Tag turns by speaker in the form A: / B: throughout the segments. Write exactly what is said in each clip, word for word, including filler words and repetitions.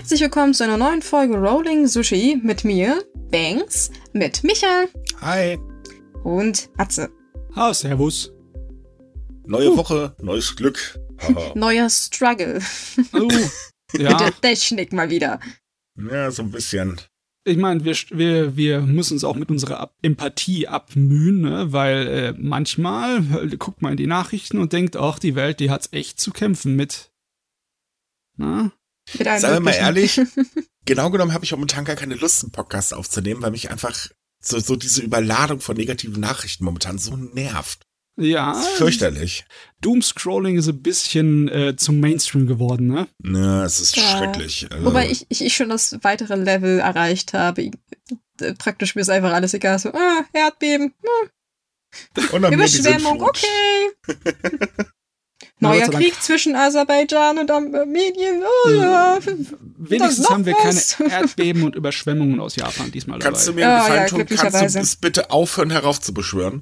A: Herzlich willkommen zu einer neuen Folge Rolling Sushi mit mir, Banks, mit Micha.
B: Hi.
A: Und Atze.
C: Ah, servus.
B: Neue uh. Woche, neues Glück.
A: Neuer Struggle.
C: Oh, ja.
A: Mit der Technik mal wieder.
B: Ja, so ein bisschen.
C: Ich meine, wir, wir, wir müssen uns auch mit unserer Ab- Empathie abmühen, ne? Weil äh, manchmal äh, guckt man in die Nachrichten und denkt, ach, die Welt, die hat's echt zu kämpfen mit. Na?
A: Mit einem
B: Sagen wir mal
A: möglichen.
B: ehrlich, genau genommen habe ich momentan gar keine Lust, einen Podcast aufzunehmen, weil mich einfach so, so diese Überladung von negativen Nachrichten momentan so nervt.
C: Ja.
B: Das ist fürchterlich.
C: Doomscrolling ist ein bisschen äh, zum Mainstream geworden, ne?
B: Ja, es ist
A: Ja.
B: schrecklich. Also,
A: Wobei ich, ich, ich schon das weitere Level erreicht habe. Ich, äh, praktisch mir ist einfach alles egal. So, ah, Erdbeben, hm,
B: und dann
A: Überschwemmung, okay. Neuer
C: Gott sei
A: Krieg zwischen Aserbaidschan und Armenien. Oh, ja.
C: Wenigstens
A: noch
C: haben wir
A: was.
C: keine Erdbeben und Überschwemmungen aus Japan diesmal
B: Kannst du
C: dabei.
B: mir einen
A: Ja,
B: Gefallen
A: ja,
B: tun? Kannst
A: glücklicherweise.
B: du es bitte aufhören, heraufzubeschwören?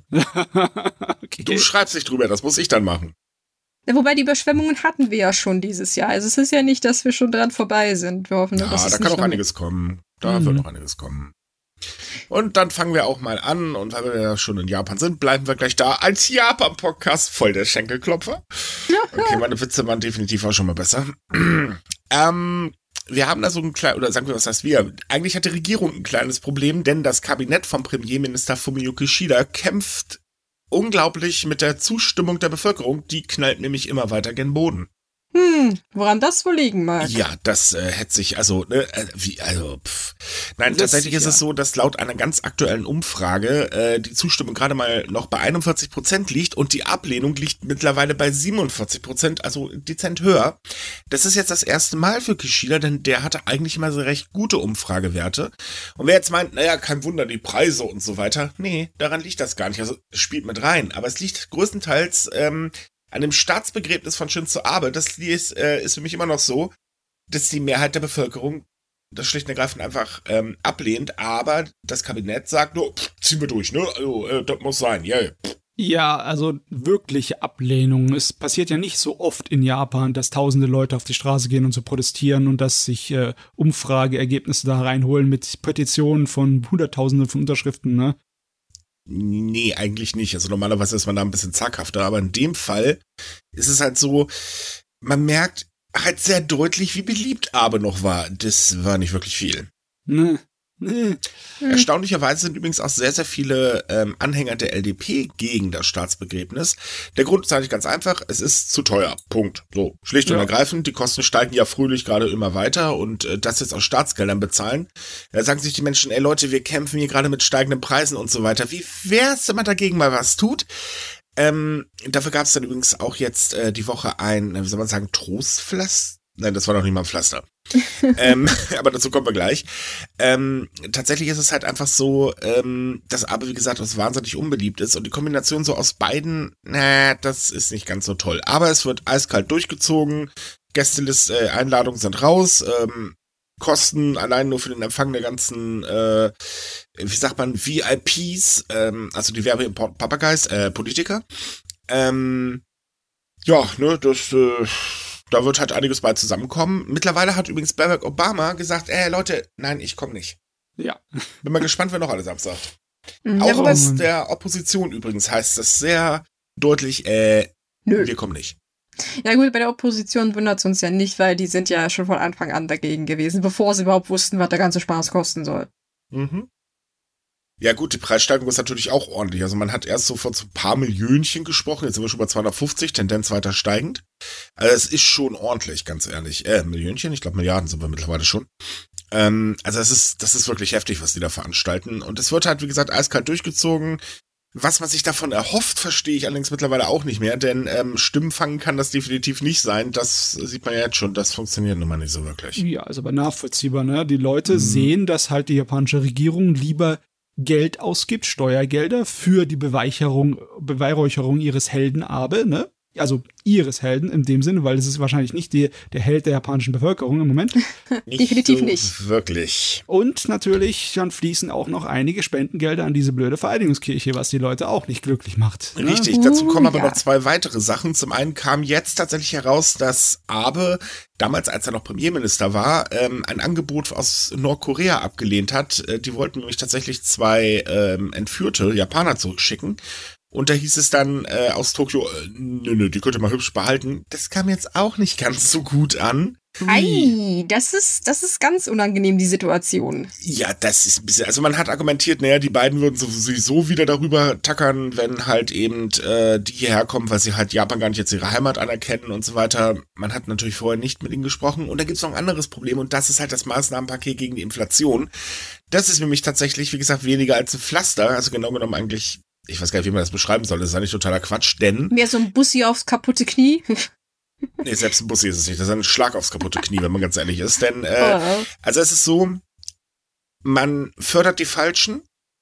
C: Okay.
B: Du schreibst nicht drüber, das muss ich dann machen.
A: Ja, wobei die Überschwemmungen hatten wir ja schon dieses Jahr. Also es ist ja nicht, dass wir schon dran vorbei sind. Wir hoffen, nur,
B: Ja,
A: dass es
B: da
A: nicht
B: kann auch
A: noch-
B: einiges kommen. Da
C: Mhm.
B: wird noch einiges kommen. Und dann fangen wir auch mal an. Und weil wir ja schon in Japan sind, bleiben wir gleich da als Japan-Podcast. Voll der Schenkelklopfer. Okay, meine Witze waren definitiv auch schon mal besser. ähm, wir haben da so ein kleines, oder sagen wir, was heißt wir? Eigentlich hat die Regierung ein kleines Problem, denn das Kabinett vom Premierminister Fumio Kishida kämpft unglaublich mit der Zustimmung der Bevölkerung. Die knallt nämlich immer weiter gen Boden.
A: Hm, woran das wohl liegen mag.
B: Ja, das äh, hätte sich, also, ne, äh, wie, also, pff. Nein,
C: Das
B: tatsächlich ist
C: sicher.
B: es so, dass laut einer ganz aktuellen Umfrage äh, die Zustimmung gerade mal noch bei einundvierzig Prozent liegt und die Ablehnung liegt mittlerweile bei siebenundvierzig Prozent, also dezent höher. Das ist jetzt das erste Mal für Kishida, denn der hatte eigentlich immer so recht gute Umfragewerte. Und wer jetzt meint, naja, kein Wunder, die Preise und so weiter, nee, daran liegt das gar nicht, also es spielt mit rein. Aber es liegt größtenteils ähm, an dem Staatsbegräbnis von Shinzo Abe. Das ist, äh, ist für mich immer noch so, dass die Mehrheit der Bevölkerung das schlicht und ergreifend einfach ähm, ablehnt, aber das Kabinett sagt nur, pff, ziehen wir durch, ne? Also, äh, das muss sein, ja. Yeah.
C: Ja, also wirkliche Ablehnung. Es passiert ja nicht so oft in Japan, dass tausende Leute auf die Straße gehen und so protestieren und dass sich äh, Umfrageergebnisse da reinholen mit Petitionen von Hunderttausenden von Unterschriften, ne?
B: Nee, eigentlich nicht. Also normalerweise ist man da ein bisschen zaghafter, aber in dem Fall ist es halt so, man merkt halt sehr deutlich, wie beliebt Abe noch war. Das war nicht wirklich viel.
C: Ne? Ne?
A: Hm.
B: Erstaunlicherweise sind übrigens auch sehr, sehr viele ähm, Anhänger der L D P gegen das Staatsbegräbnis. Der Grund ist eigentlich ganz einfach, es ist zu teuer. Punkt. So, schlicht und
C: Ja.
B: ergreifend, die Kosten steigen ja fröhlich gerade immer weiter und äh, das jetzt aus Staatsgeldern bezahlen. Da sagen sich die Menschen, ey Leute, wir kämpfen hier gerade mit steigenden Preisen und so weiter. Wie wär's, wenn man dagegen mal was tut? Ähm, dafür gab es dann übrigens auch jetzt äh, die Woche ein, wie soll man sagen, Trostpflaster? Nein, das war noch nicht mal ein Pflaster. ähm, aber dazu kommen wir gleich. Ähm, tatsächlich ist es halt einfach so, ähm, dass Abe, wie gesagt, was wahnsinnig unbeliebt ist und die Kombination so aus beiden, na, das ist nicht ganz so toll. Aber es wird eiskalt durchgezogen, Gästeliste, äh, Einladungen sind raus, ähm, Kosten allein nur für den Empfang der ganzen, äh, wie sagt man, V I Ps, ähm, also die Werbeimport Papageis, äh, Politiker. Ähm, ja, ne, das, äh, da wird halt einiges bei zusammenkommen. Mittlerweile hat übrigens Barack Obama gesagt, ey Leute, nein, ich komme nicht.
C: Ja.
B: Bin mal gespannt, wer noch alles absagt.
A: Hm,
B: Auch
A: ja, wobei,
B: aus der Opposition übrigens heißt das sehr deutlich, äh,
A: nö.
B: wir kommen nicht.
A: Ja gut, bei der Opposition wundert es uns ja nicht, weil die sind ja schon von Anfang an dagegen gewesen, bevor sie überhaupt wussten, was der ganze Spaß kosten soll.
B: Mhm. Ja gut, die Preissteigerung ist natürlich auch ordentlich. Also man hat erst so von so ein paar Millionchen gesprochen, jetzt sind wir schon bei zweihundertfünfzig, Tendenz weiter steigend. Also es ist schon ordentlich, ganz ehrlich. Äh, Millionchen? Ich glaube Milliarden sind wir mittlerweile schon. Ähm, also es ist, das ist wirklich heftig, was die da veranstalten. Und es wird halt, wie gesagt, eiskalt durchgezogen. Was man sich davon erhofft, verstehe ich allerdings mittlerweile auch nicht mehr, denn ähm, Stimmen fangen kann das definitiv nicht sein. Das sieht man ja jetzt schon, das funktioniert nun mal nicht so wirklich.
C: Ja, ist aber nachvollziehbar, ne? Die Leute
B: Mhm.
C: sehen, dass halt die japanische Regierung lieber Geld ausgibt, Steuergelder für die Beweicherung, Beweihräucherung ihres Helden Abe, ne? also ihres Helden in dem Sinne, weil es ist wahrscheinlich nicht die, der Held der japanischen Bevölkerung im Moment.
B: Nicht
A: Definitiv
B: so
A: nicht.
B: Wirklich.
C: Und natürlich dann fließen auch noch einige Spendengelder an diese blöde Vereinigungskirche, was die Leute auch nicht glücklich macht. Ne?
B: Richtig, dazu kommen
A: Uh,
B: aber
A: ja.
B: noch zwei weitere Sachen. Zum einen kam jetzt tatsächlich heraus, dass Abe, damals als er noch Premierminister war, ähm, ein Angebot aus Nordkorea abgelehnt hat. Äh, die wollten nämlich tatsächlich zwei ähm, entführte Japaner zurückschicken. Und da hieß es dann äh, aus Tokio, äh, nö, nö, die könnt ihr mal hübsch behalten. Das kam jetzt auch nicht ganz so gut an.
A: Ei, das ist, das ist ganz unangenehm, die Situation.
B: Ja, das ist ein bisschen, also man hat argumentiert, naja, die beiden würden sowieso wieder darüber tackern, wenn halt eben äh, die hierher kommen, weil sie halt Japan gar nicht jetzt ihre Heimat anerkennen und so weiter. Man hat natürlich vorher nicht mit ihnen gesprochen. Und da gibt's noch ein anderes Problem und das ist halt das Maßnahmenpaket gegen die Inflation. Das ist nämlich tatsächlich, wie gesagt, weniger als ein Pflaster, also genau genommen eigentlich, ich weiß gar nicht, wie man das beschreiben soll, das ist eigentlich totaler Quatsch, denn...
A: Mehr so ein Bussi aufs kaputte Knie.
B: Nee, selbst ein Bussi ist es nicht. Das ist ein Schlag aufs kaputte Knie, wenn man ganz ehrlich ist. Denn, äh,
A: Oh.
B: also es ist so, man fördert die Falschen,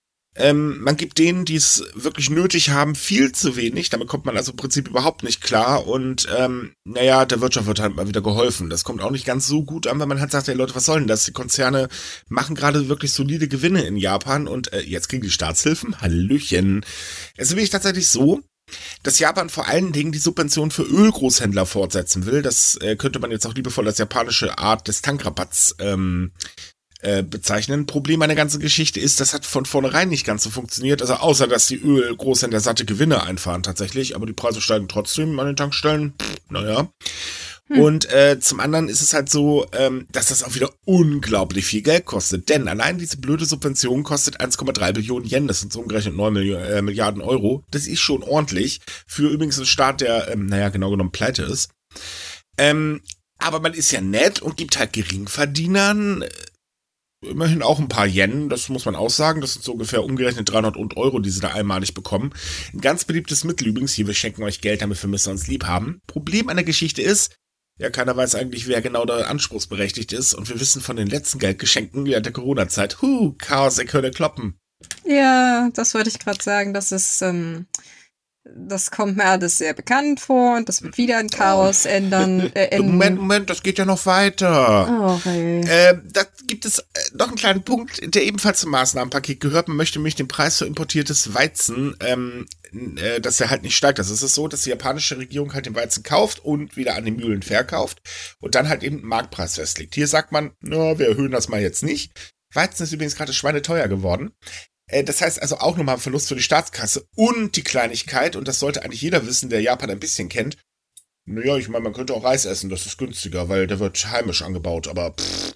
B: ähm, man gibt denen, die es wirklich nötig haben, viel zu wenig. Damit kommt man also im Prinzip überhaupt nicht klar. Und ähm, naja, der Wirtschaft wird halt mal wieder geholfen. Das kommt auch nicht ganz so gut an, weil man halt sagt, ey Leute, was soll denn das? Die Konzerne machen gerade wirklich solide Gewinne in Japan und äh, jetzt kriegen die Staatshilfen. Hallöchen. Es ist nämlich tatsächlich so, dass Japan vor allen Dingen die Subvention für Ölgroßhändler fortsetzen will. Das äh, könnte man jetzt auch liebevoll als japanische Art des Tankrabatts ähm, äh, bezeichnen. Problem an der ganzen Geschichte ist, das hat von vornherein nicht ganz so funktioniert. Also außer, dass die Ölgroßhändler satte Gewinne einfahren tatsächlich, aber die Preise steigen trotzdem an den Tankstellen. Pff, naja. Hm. Und äh, zum anderen ist es halt so, ähm, dass das auch wieder unglaublich viel Geld kostet. Denn allein diese blöde Subvention kostet eins Komma drei Billionen Yen. Das sind so umgerechnet neun Milli- äh, Milliarden Euro. Das ist schon ordentlich. Für übrigens einen Staat, der, ähm, naja, genau genommen pleite ist. Ähm, aber man ist ja nett und gibt halt Geringverdienern äh, immerhin auch ein paar Yen. Das muss man auch sagen. Das sind so ungefähr umgerechnet dreihundert Euro, die sie da einmalig bekommen. Ein ganz beliebtes Mittel übrigens. Hier, wir schenken euch Geld, damit wir müssen uns lieb haben. Problem an der Geschichte ist, ja, keiner weiß eigentlich, wer genau da anspruchsberechtigt ist. Und wir wissen von den letzten Geldgeschenken während der Corona-Zeit. Huh, Chaos, er könne kloppen.
A: Ja, das wollte ich gerade sagen. Das ist, ähm, das kommt mir alles sehr bekannt vor und das wird wieder in Chaos ändern. Äh, enden.
B: Moment, Moment, das geht ja noch weiter.
A: Oh, ey.
B: Äh, da gibt es äh, noch einen kleinen Punkt, der ebenfalls zum Maßnahmenpaket gehört. Man möchte nämlich den Preis für importiertes Weizen, ähm, äh, dass der halt nicht steigt. Das ist es so, dass die japanische Regierung halt den Weizen kauft und wieder an die Mühlen verkauft und dann halt eben einen Marktpreis festlegt. Hier sagt man, na, wir erhöhen das mal jetzt nicht. Weizen ist übrigens gerade schweineteuer geworden. Äh, das heißt also auch nochmal ein Verlust für die Staatskasse und die Kleinigkeit, und das sollte eigentlich jeder wissen, der Japan ein bisschen kennt. Naja, ich meine, man könnte auch Reis essen, das ist günstiger, weil der wird heimisch angebaut, aber pff.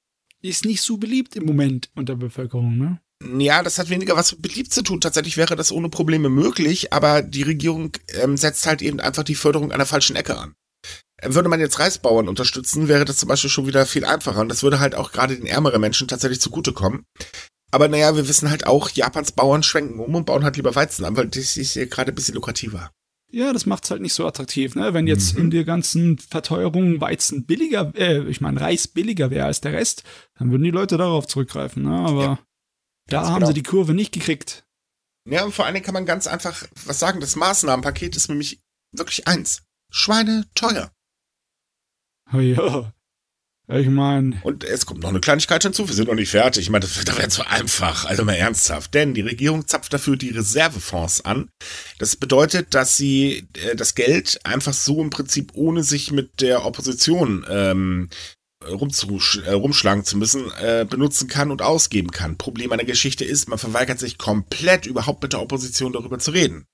C: Ist nicht so beliebt im Moment unter der Bevölkerung, ne?
B: Ja, das hat weniger was mit beliebt zu tun. Tatsächlich wäre das ohne Probleme möglich, aber die Regierung ähm, setzt halt eben einfach die Förderung an der falschen Ecke an. Würde man jetzt Reisbauern unterstützen, wäre das zum Beispiel schon wieder viel einfacher und das würde halt auch gerade den ärmeren Menschen tatsächlich zugutekommen. Aber naja, wir wissen halt auch, Japans Bauern schwenken um und bauen halt lieber Weizen an, weil das ist ja gerade ein bisschen lukrativer.
C: Ja, das macht's halt nicht so attraktiv, ne? Wenn jetzt
B: Mhm.
C: in der ganzen Verteuerung Weizen billiger, äh, ich meine Reis billiger wäre als der Rest, dann würden die Leute darauf zurückgreifen, ne? Aber
B: Ja,
C: da
B: ganz
C: haben
B: genau.
C: sie die Kurve nicht gekriegt.
B: Ja, und vor allen Dingen kann man ganz einfach was sagen. Das Maßnahmenpaket ist nämlich wirklich eins. Schweine teuer.
C: Oh ja. Ich meine,
B: Und es kommt noch eine Kleinigkeit hinzu, wir sind noch nicht fertig. Ich meine, das wäre zu einfach, also mal ernsthaft. Denn die Regierung zapft dafür die Reservefonds an. Das bedeutet, dass sie äh, das Geld einfach so im Prinzip, ohne sich mit der Opposition ähm, rumzusch äh, rumschlagen zu müssen, äh, benutzen kann und ausgeben kann. Problem an der Geschichte ist, man verweigert sich komplett, überhaupt mit der Opposition darüber zu reden.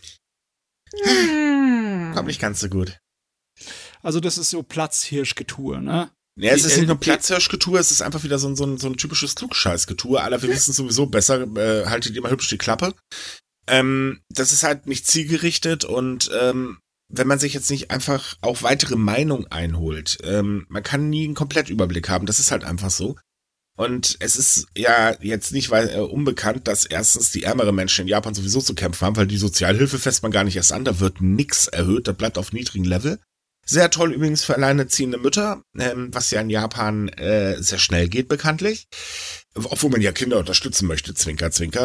A: Hm.
B: Kommt nicht ganz so gut.
C: also das ist so Platzhirschgetue, ne?
B: Ja, es
C: Die-
B: ist nicht nur
C: die-
B: Platzhirschgetue, es ist einfach wieder so ein, so ein, so ein typisches Klugscheißgetue. Aller, wir wissen sowieso besser, äh, haltet ihr mal hübsch die Klappe. Ähm, das ist halt nicht zielgerichtet und ähm, wenn man sich jetzt nicht einfach auch weitere Meinung einholt, ähm, man kann nie einen Komplettüberblick haben, das ist halt einfach so. Und es ist ja jetzt nicht weil, äh, unbekannt, dass erstens die ärmeren Menschen in Japan sowieso zu kämpfen haben, weil die Sozialhilfe fässt man gar nicht erst an, da wird nix erhöht, das bleibt auf niedrigem Level. Sehr toll übrigens für alleinerziehende Mütter, ähm, was ja in Japan äh, sehr schnell geht bekanntlich. Obwohl man ja Kinder unterstützen möchte, Zwinker, Zwinker.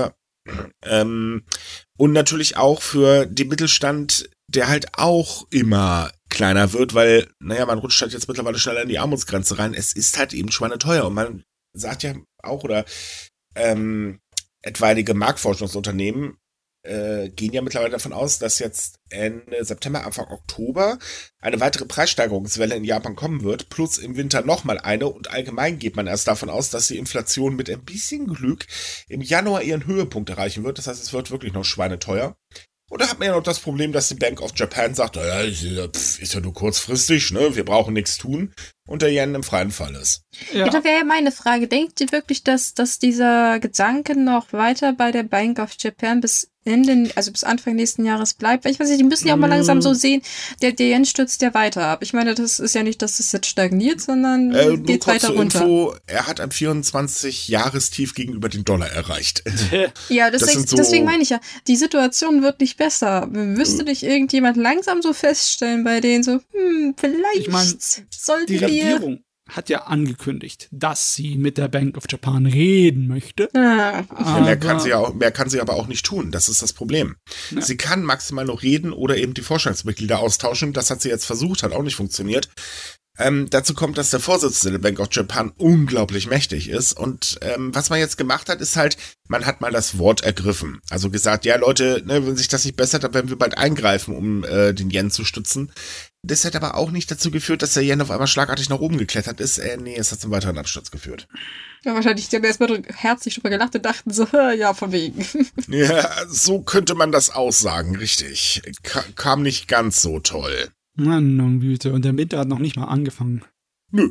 B: Ähm, und natürlich auch für den Mittelstand, der halt auch immer kleiner wird, weil, naja, man rutscht halt jetzt mittlerweile schneller in die Armutsgrenze rein. Es ist halt eben schweineteuer. Und man sagt ja auch, oder ähm, etwaige Marktforschungsunternehmen äh, gehen ja mittlerweile davon aus, dass jetzt Ende September, Anfang Oktober eine weitere Preissteigerungswelle in Japan kommen wird, plus im Winter nochmal eine. Und allgemein geht man erst davon aus, dass die Inflation mit ein bisschen Glück im Januar ihren Höhepunkt erreichen wird. Das heißt, es wird wirklich noch schweineteuer. Und da hat man ja noch das Problem, dass die Bank of Japan sagt, naja, ist ja, pf, ist ja nur kurzfristig, ne? Wir brauchen nichts tun. Und der Yen im freien Fall ist.
A: Ja, ja da wäre ja meine Frage. Denkt ihr wirklich, dass, dass dieser Gedanke noch weiter bei der Bank of Japan bis Ende, also bis Anfang nächsten Jahres bleibt? Weil ich weiß nicht, die müssen ja auch mal langsam so sehen, der, der Yen stürzt ja weiter ab. Ich meine, das ist ja nicht, dass es jetzt stagniert, sondern
B: äh,
A: geht weiter runter.
B: Info, er hat ein vierundzwanzig-Jahrestief gegenüber den Dollar erreicht.
A: Ja, das deswegen, so deswegen meine ich ja, die Situation wird nicht besser. Müsste nicht irgendjemand langsam so feststellen bei denen so, hm, vielleicht
C: ich mein,
A: sollten
C: die
A: wir...
C: Regierung hat ja angekündigt, dass sie mit der Bank of Japan reden möchte.
A: Ah,
B: ja, mehr, kann sie ja auch, mehr kann sie aber auch nicht tun. Das ist das Problem.
C: Ja.
B: Sie kann maximal noch reden oder eben die Vorstandsmitglieder austauschen. Das hat sie jetzt versucht, hat auch nicht funktioniert. Ähm, dazu kommt, dass der Vorsitzende der Bank of Japan unglaublich mächtig ist. Und ähm, was man jetzt gemacht hat, ist halt, man hat mal das Wort ergriffen. Also gesagt, ja Leute, ne, wenn sich das nicht bessert, dann werden wir bald eingreifen, um äh, den Yen zu stützen. Das hat aber auch nicht dazu geführt, dass der Yen auf einmal schlagartig nach oben geklettert ist. Äh, nee, es hat zum weiteren Absturz geführt.
A: Ja, wahrscheinlich, die haben erstmal herzlich drüber gelacht und dachten so, ja, von wegen.
B: Ja, so könnte man das aussagen, richtig. Ka- kam nicht ganz so toll.
C: Mann, Güte, und der Winter hat noch nicht mal angefangen.
B: Nö.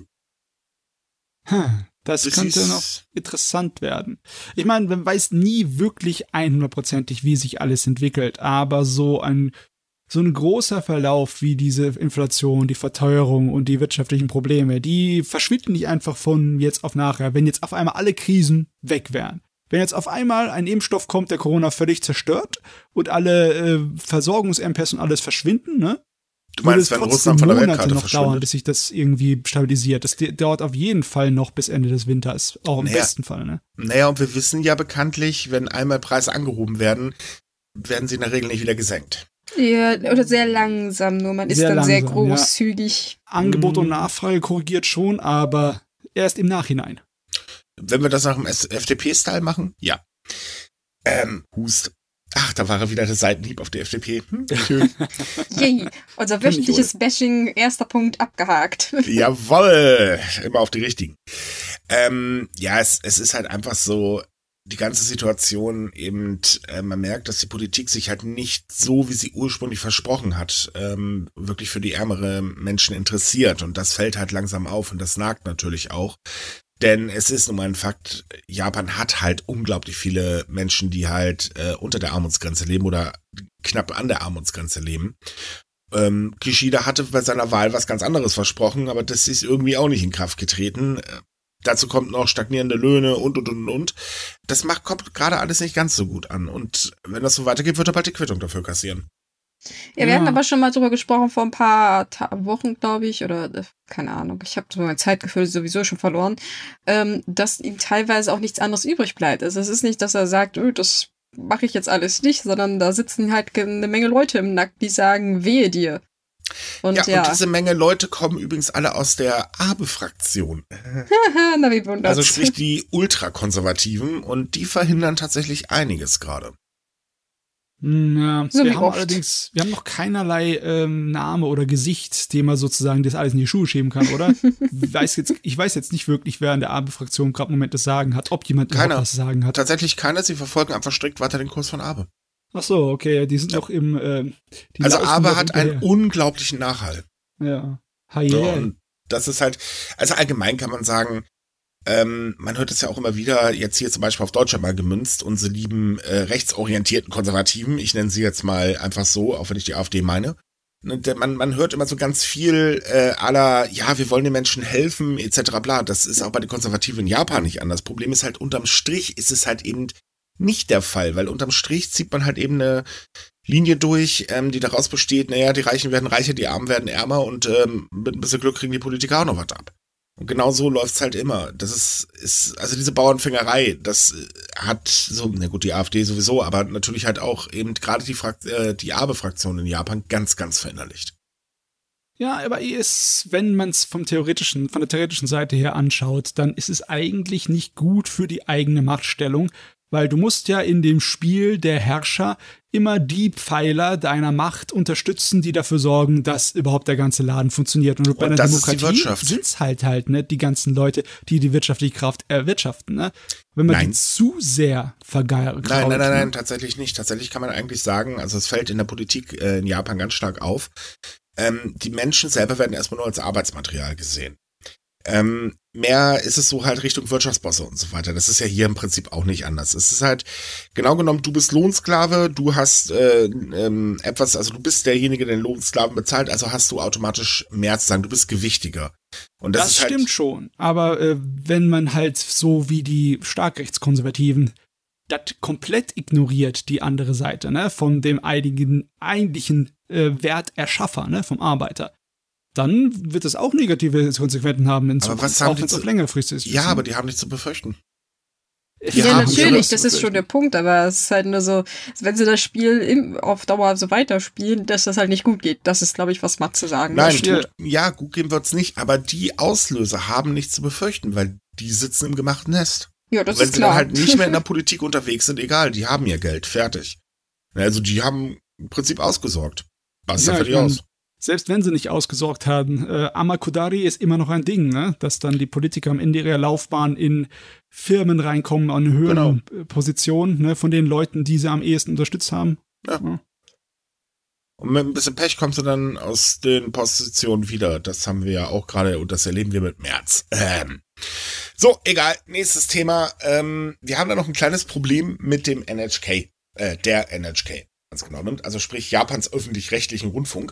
C: Hm, das,
B: Das
C: könnte
B: ist-
C: noch interessant werden. Ich meine, man weiß nie wirklich hundertprozentig, wie sich alles entwickelt, aber so ein so ein großer Verlauf wie diese Inflation, die Verteuerung und die wirtschaftlichen Probleme, die verschwinden nicht einfach von jetzt auf nachher, wenn jetzt auf einmal alle Krisen weg wären. Wenn jetzt auf einmal ein Impfstoff kommt, der Corona völlig zerstört und alle äh, Versorgungsengpässe und alles verschwinden, ne?
B: Du meinst, wenn
C: würde es
B: Russland von der
C: Monate
B: Weltkarte
C: noch dauern,
B: verschwindet?
C: bis sich das irgendwie stabilisiert. Das de- dauert auf jeden Fall noch bis Ende des Winters, auch im
B: Naja.
C: besten Fall, ne?
B: Naja, und wir wissen ja bekanntlich, wenn einmal Preise angehoben werden, werden sie in der Regel nicht wieder gesenkt.
A: Ja, oder sehr langsam nur. Man ist
C: Sehr
A: dann sehr
C: langsam,
A: großzügig.
C: Angebot
B: Mm.
C: und Nachfrage korrigiert schon, aber erst im Nachhinein.
B: Wenn wir das nach dem F D P-Style machen? Ja. Ähm, Hust. Ach, da war er wieder der Seitenhieb auf die F D P. Hm, schön.
A: Yay, unser
C: Kann ich
A: wöchentliches Bashing, erster Punkt abgehakt.
B: Jawoll! Immer auf die richtigen. Ähm, ja, es, es ist halt einfach so, die ganze Situation eben, äh, man merkt, dass die Politik sich halt nicht so, wie sie ursprünglich versprochen hat, ähm, wirklich für die ärmeren Menschen interessiert. Und das fällt halt langsam auf und das nagt natürlich auch. Denn es ist nun mal ein Fakt, Japan hat halt unglaublich viele Menschen, die halt äh, unter der Armutsgrenze leben oder knapp an der Armutsgrenze leben. Ähm, Kishida hatte bei seiner Wahl was ganz anderes versprochen, aber das ist irgendwie auch nicht in Kraft getreten. Äh, dazu kommt noch stagnierende Löhne und, und, und, und. Das macht, kommt gerade alles nicht ganz so gut an. Und wenn das so weitergeht, wird er bald die Quittung dafür kassieren.
A: Ja, wir
C: Ja.
A: hatten aber schon mal drüber gesprochen vor ein paar Ta- Wochen, glaube ich, oder äh, keine Ahnung, ich habe so mein Zeitgefühl sowieso schon verloren, ähm, dass ihm teilweise auch nichts anderes übrig bleibt. Also es ist nicht, dass er sagt, öh, das mache ich jetzt alles nicht, sondern da sitzen halt ge- eine Menge Leute im Nacken, die sagen, wehe dir. Und
B: Ja,
A: ja,
B: und diese Menge Leute kommen übrigens alle aus der Abe-Fraktion.
A: na wie wundert's.
B: Also sprich die Ultrakonservativen, und die verhindern tatsächlich einiges gerade.
C: Hm, Ja,
A: So wie
C: wir haben
A: oft.
C: allerdings, wir haben noch keinerlei ähm, Name oder Gesicht, dem man sozusagen das alles in die Schuhe schieben kann, oder? weiß jetzt, ich weiß jetzt nicht wirklich, wer in der Abe-Fraktion gerade im Moment das Sagen hat, ob jemand
B: Keiner.
C: überhaupt was sagen hat.
B: Tatsächlich keiner, sie verfolgen einfach strikt weiter den Kurs von Abe.
C: Ach so, okay, die sind noch im, äh, die
B: Also
C: laufen
B: Abe
C: noch
B: hat einen
C: hinterher.
B: unglaublichen Nachhall.
C: Ja.
B: So,
C: Hi,
B: und das ist halt, also allgemein kann man sagen, ähm, man hört es ja auch immer wieder, jetzt hier zum Beispiel auf Deutschland mal gemünzt, unsere lieben äh, rechtsorientierten Konservativen, ich nenne sie jetzt mal einfach so, auch wenn ich die AfD meine. Und der- Man, man hört immer so ganz viel äh, aller, ja, wir wollen den Menschen helfen, et cetera bla. Das ist auch bei den Konservativen in Japan nicht anders. Das Problem ist halt, unterm Strich ist es halt eben nicht der Fall, weil unterm Strich zieht man halt eben eine Linie durch, ähm, die daraus besteht, naja, die Reichen werden reicher, die Armen werden ärmer und ähm, mit ein bisschen Glück kriegen die Politiker auch noch was ab. Und genau so läuft's halt immer. Das ist, ist, also diese Bauernfängerei, das hat so, na gut, die AfD sowieso, aber natürlich halt auch eben gerade die Frakt, äh, die Abe-Fraktion in Japan ganz, ganz verinnerlicht.
C: Ja, aber ist, wenn man es vom theoretischen, von der theoretischen Seite her anschaut, dann ist es eigentlich nicht gut für die eigene Machtstellung, weil du musst ja in dem Spiel der Herrscher immer die Pfeiler deiner Macht unterstützen, die dafür sorgen, dass überhaupt der ganze Laden funktioniert. Und bei
B: Und
C: der
B: das ist die
C: Demokratie
B: Wirtschaft.
C: sind's halt halt, ne, die ganzen Leute, die die wirtschaftliche Kraft erwirtschaften, ne? Wenn man
B: Nein.
C: die zu sehr vergeiert.
B: Nein, nein, nein, nein, tatsächlich nicht. Tatsächlich kann man eigentlich sagen, also es fällt in der Politik äh, in Japan ganz stark auf, ähm, die Menschen selber werden erstmal nur als Arbeitsmaterial gesehen. Ähm, mehr ist es so halt Richtung Wirtschaftsbosse und so weiter. Das ist ja hier im Prinzip auch nicht anders. Es ist halt, genau genommen, du bist Lohnsklave, du hast äh, ähm, etwas, also du bist derjenige, der den Lohnsklaven bezahlt, also hast du automatisch mehr zu sagen, du bist gewichtiger. Und das,
C: Das
B: ist halt,
C: stimmt schon, aber äh, wenn man halt so wie die Starkrechtskonservativen das komplett ignoriert, die andere Seite, ne, von dem einigen, eigentlichen äh, Werterschaffer, ne, vom Arbeiter, dann wird es auch negative Konsequenzen haben in
B: Aber
C: Zukunft,
B: was haben
C: auch
B: die
C: wenn es
B: zu-
C: auf längerfrist ist.
B: Ja, aber die haben nichts zu befürchten.
C: Die
A: Ja,
B: haben
A: natürlich,
C: sowas
A: das
C: zu
A: ist schon der
C: befürchten.
A: Punkt, aber es ist halt nur so, wenn sie das Spiel im, auf Dauer so weiterspielen, dass das halt nicht gut geht. Das ist, glaube ich, was Matze sagen
B: Nein,
A: möchte.
B: gut, ja, gut gehen wird's nicht, aber die Auslöser haben nichts zu befürchten, weil die sitzen im gemachten Nest.
A: Ja, das
B: Und wenn
A: ist
B: sie
A: klar.
B: dann halt nicht mehr in der Politik unterwegs sind, egal, die haben ihr Geld, fertig. Also die haben im Prinzip ausgesorgt. Basta
C: Ja,
B: fertig
C: ich mein,
B: aus.
C: selbst wenn sie nicht ausgesorgt haben, äh, Amakodari ist immer noch ein Ding, ne? Dass dann die Politiker am Ende ihrer Laufbahn in Firmen reinkommen, an höheren
B: Genau.
C: äh, Positionen, ne? Von den Leuten, die sie am ehesten unterstützt haben.
B: Ja. Und mit ein bisschen Pech kommst du dann aus den Positionen wieder. Das haben wir ja auch gerade und das erleben wir mit März. Ähm. So, egal. Nächstes Thema. Ähm, wir haben da noch ein kleines Problem mit dem N H K. Äh, der N H K. Ganz genau. Nimmt. Also sprich Japans öffentlich-rechtlichen Rundfunk.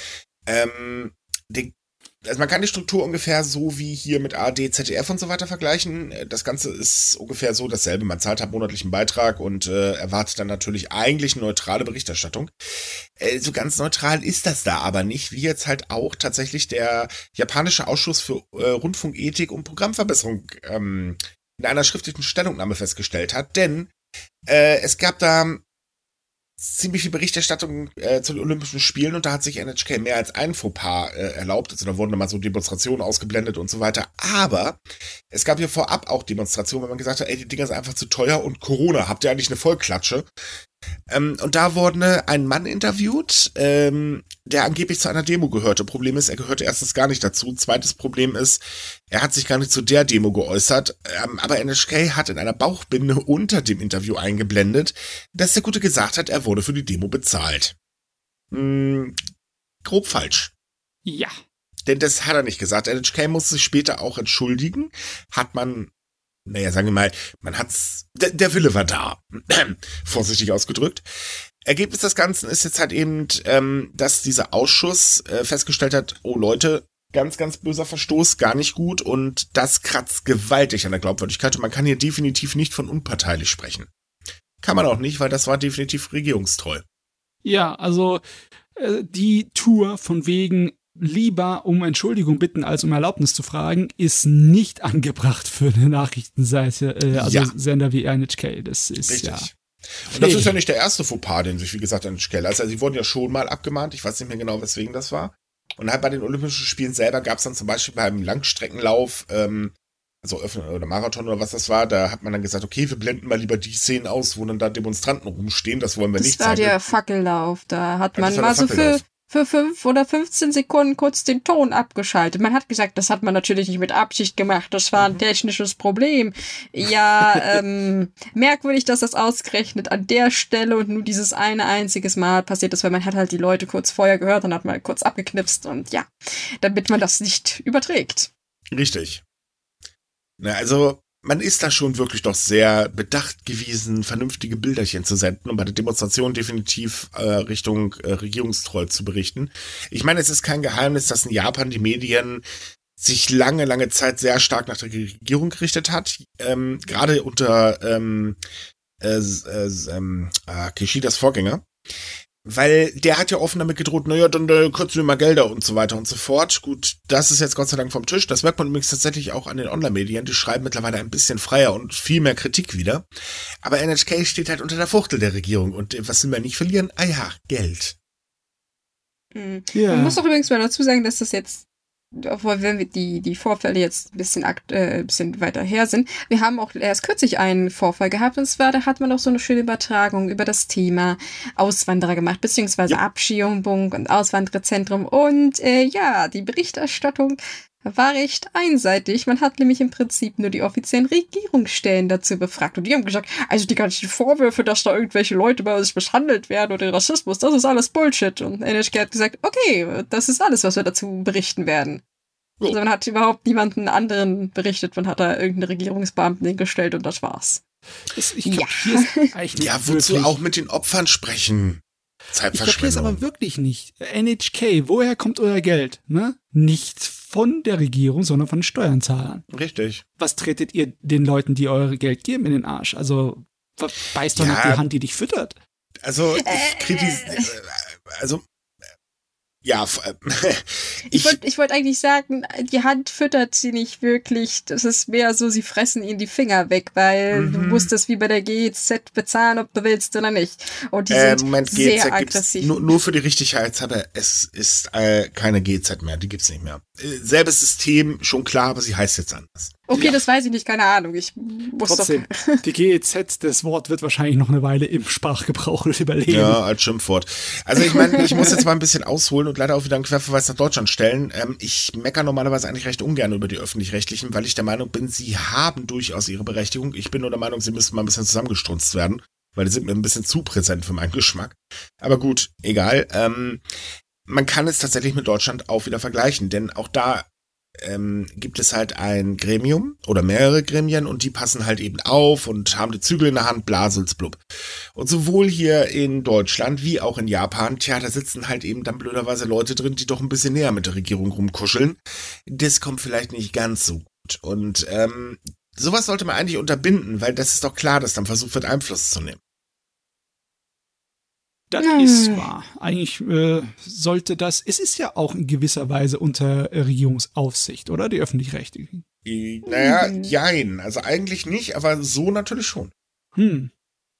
B: Ähm, die, also man kann die Struktur ungefähr so wie hier mit A R D, Z D F und so weiter vergleichen. Das Ganze ist ungefähr so dasselbe. Man zahlt halt monatlichen Beitrag und äh, erwartet dann natürlich eigentlich eine neutrale Berichterstattung. Äh, so ganz neutral ist das da aber nicht, wie jetzt halt auch tatsächlich der japanische Ausschuss für äh, Rundfunkethik und Programmverbesserung ähm, in einer schriftlichen Stellungnahme festgestellt hat. Denn äh, es gab da ziemlich viel Berichterstattung äh, zu den Olympischen Spielen und da hat sich N H K mehr als ein Fauxpas äh, erlaubt. Also da wurden dann mal so Demonstrationen ausgeblendet und so weiter. Aber es gab hier vorab auch Demonstrationen, wenn man gesagt hat, ey, die Dinger sind einfach zu teuer und Corona, habt ihr eigentlich eine Vollklatsche? Ähm, und da wurde ein Mann interviewt, ähm, der angeblich zu einer Demo gehörte. Problem ist, er gehörte erstens gar nicht dazu. Zweites Problem ist, er hat sich gar nicht zu der Demo geäußert. Ähm, aber N H K hat in einer Bauchbinde unter dem Interview eingeblendet, dass der Gute gesagt hat, er wurde für die Demo bezahlt. Hm, grob falsch.
C: Ja.
B: Denn das hat er nicht gesagt. N H K musste sich später auch entschuldigen. Hat man, naja, sagen wir mal, man hat's, der, der Wille war da. Vorsichtig ausgedrückt. Ergebnis des Ganzen ist jetzt halt eben, ähm, dass dieser Ausschuss äh, festgestellt hat, oh Leute, ganz, ganz böser Verstoß, gar nicht gut und das kratzt gewaltig an der Glaubwürdigkeit und man kann hier definitiv nicht von unparteilich sprechen. Kann man auch nicht, weil das war definitiv regierungstreu.
C: Ja, also äh, die Tour von wegen lieber um Entschuldigung bitten, als um Erlaubnis zu fragen, ist nicht angebracht für eine Nachrichtenseite, äh, also
B: Ja.
C: Sender wie N H K. Das ist
B: Richtig.
C: ja.
B: Und das ist ja nicht der erste Fauxpas, den sich, wie gesagt, N H K leistet. Also sie wurden ja schon mal abgemahnt, ich weiß nicht mehr genau, weswegen das war. Und halt bei den Olympischen Spielen selber gab es dann zum Beispiel beim Langstreckenlauf, ähm, also Öffnen oder Marathon oder was das war, da hat man dann gesagt, okay, wir blenden mal lieber die Szenen aus, wo dann da Demonstranten rumstehen, das wollen wir
A: Das
B: nicht
A: war
B: zeigen.
A: der Fackellauf. Da hat
B: Ja, das
A: man
B: war
A: mal
B: der
A: so für,
B: Fackellauf.
A: für fünf oder fünfzehn Sekunden kurz den Ton abgeschaltet. Man hat gesagt, das hat man natürlich nicht mit Absicht gemacht. Das war ein
B: Mhm.
A: technisches Problem. Ja, ähm, merkwürdig, dass das ausgerechnet an der Stelle und nur dieses eine einziges Mal passiert ist, weil man hat halt die Leute kurz vorher gehört und hat mal kurz abgeknipst und ja, damit man das nicht überträgt.
B: Richtig. Na, also man ist da schon wirklich doch sehr bedacht gewesen, vernünftige Bilderchen zu senden und bei der Demonstration definitiv äh, Richtung äh, Regierungstreu zu berichten. Ich meine, es ist kein Geheimnis, dass in Japan die Medien sich lange, lange Zeit sehr stark nach der Regierung gerichtet hat. Ähm, gerade unter ähm, äh, äh, ähm, äh, Kishidas Vorgänger. Weil der hat ja offen damit gedroht, naja, dann äh, kürzen wir mal Gelder und so weiter und so fort. Gut, das ist jetzt Gott sei Dank vom Tisch. Das merkt man übrigens tatsächlich auch an den Online-Medien. Die schreiben mittlerweile ein bisschen freier und viel mehr Kritik wieder. Aber N H K steht halt unter der Fuchtel der Regierung. Und äh, was will man nicht verlieren? Ah ja, Geld.
A: Mhm.
C: Ja.
A: Man muss auch übrigens mal dazu sagen, dass das jetzt, obwohl wenn wir die, die Vorfälle jetzt ein bisschen, akt, äh, ein bisschen weiter her sind, wir haben auch erst kürzlich einen Vorfall gehabt, und zwar, da hat man auch so eine schöne Übertragung über das Thema Auswanderer gemacht, beziehungsweise
B: Ja.
A: Abschiebung und Auswandererzentrum, und äh, ja, die Berichterstattung war recht einseitig. Man hat nämlich im Prinzip nur die offiziellen Regierungsstellen dazu befragt, und die haben gesagt, also die ganzen Vorwürfe, dass da irgendwelche Leute bei uns misshandelt werden oder Rassismus, das ist alles Bullshit. Und N H K hat gesagt, okay, das ist alles, was wir dazu berichten werden.
B: Jo.
A: Also man hat überhaupt niemanden anderen berichtet, man hat da irgendeine Regierungsbeamten hingestellt und das war's.
C: Das, ich glaub,
A: Ja.
C: hier ist eigentlich
B: Ja, wozu
C: wirklich,
B: auch mit den Opfern sprechen?
C: Ich glaube, hier ist
B: Zeitverschwendung.
C: aber wirklich nicht. N H K, woher kommt euer Geld? Ne? Nicht von der Regierung, sondern von den Steuerzahlern.
B: Richtig.
C: Was tretet ihr den Leuten, die euer Geld geben, in den Arsch? Also beißt doch
B: Ja.
C: noch die Hand, die dich füttert.
B: Also, ich kritisiere, also, ja, f-
A: Ich
B: ich,
A: wollte ich wollt eigentlich sagen, die Hand füttert sie nicht wirklich. Das ist mehr so, sie fressen ihnen die Finger weg, weil
B: Mhm.
A: du musst das wie bei der G E Z bezahlen, ob du willst oder nicht. Und die
B: äh,
A: sind
B: Moment, G
A: sehr
B: Z gibt's
A: aggressiv.
B: nur, nur für die Richtigkeit, aber es ist äh, keine G Z mehr, die gibt's nicht mehr. Äh, selbes System, schon klar, aber sie heißt jetzt anders.
A: Okay,
C: Ja.
A: das weiß ich nicht, keine Ahnung. Ich muss
C: Trotzdem,
A: doch.
C: die G E Z, das Wort wird wahrscheinlich noch eine Weile im Sprachgebrauch überleben.
B: Ja, als Schimpfwort. Also ich meine, ich muss jetzt mal ein bisschen ausholen und leider auch wieder einen Querverweis nach Deutschland stellen. Ähm, ich meckere normalerweise eigentlich recht ungern über die Öffentlich-Rechtlichen, weil ich der Meinung bin, sie haben durchaus ihre Berechtigung. Ich bin nur der Meinung, sie müssten mal ein bisschen zusammengestrunzt werden, weil die sind mir ein bisschen zu präsent für meinen Geschmack. Aber gut, egal. Ähm, man kann es tatsächlich mit Deutschland auch wieder vergleichen, denn auch da ähm, gibt es halt ein Gremium oder mehrere Gremien und die passen halt eben auf und haben die Zügel in der Hand, blaselsblub. Und sowohl hier in Deutschland wie auch in Japan, tja, da sitzen halt eben dann blöderweise Leute drin, die doch ein bisschen näher mit der Regierung rumkuscheln. Das kommt vielleicht nicht ganz so gut. Und ähm, sowas sollte man eigentlich unterbinden, weil das ist doch klar, dass dann versucht wird, Einfluss zu nehmen.
C: Das
A: Hm.
C: ist wahr. Eigentlich äh, sollte das, es ist ja auch in gewisser Weise unter Regierungsaufsicht, oder? Die Öffentlich-Rechtlichen.
B: I- Naja,
A: Mhm.
B: jein. Also eigentlich nicht, aber so natürlich schon.
C: Hm.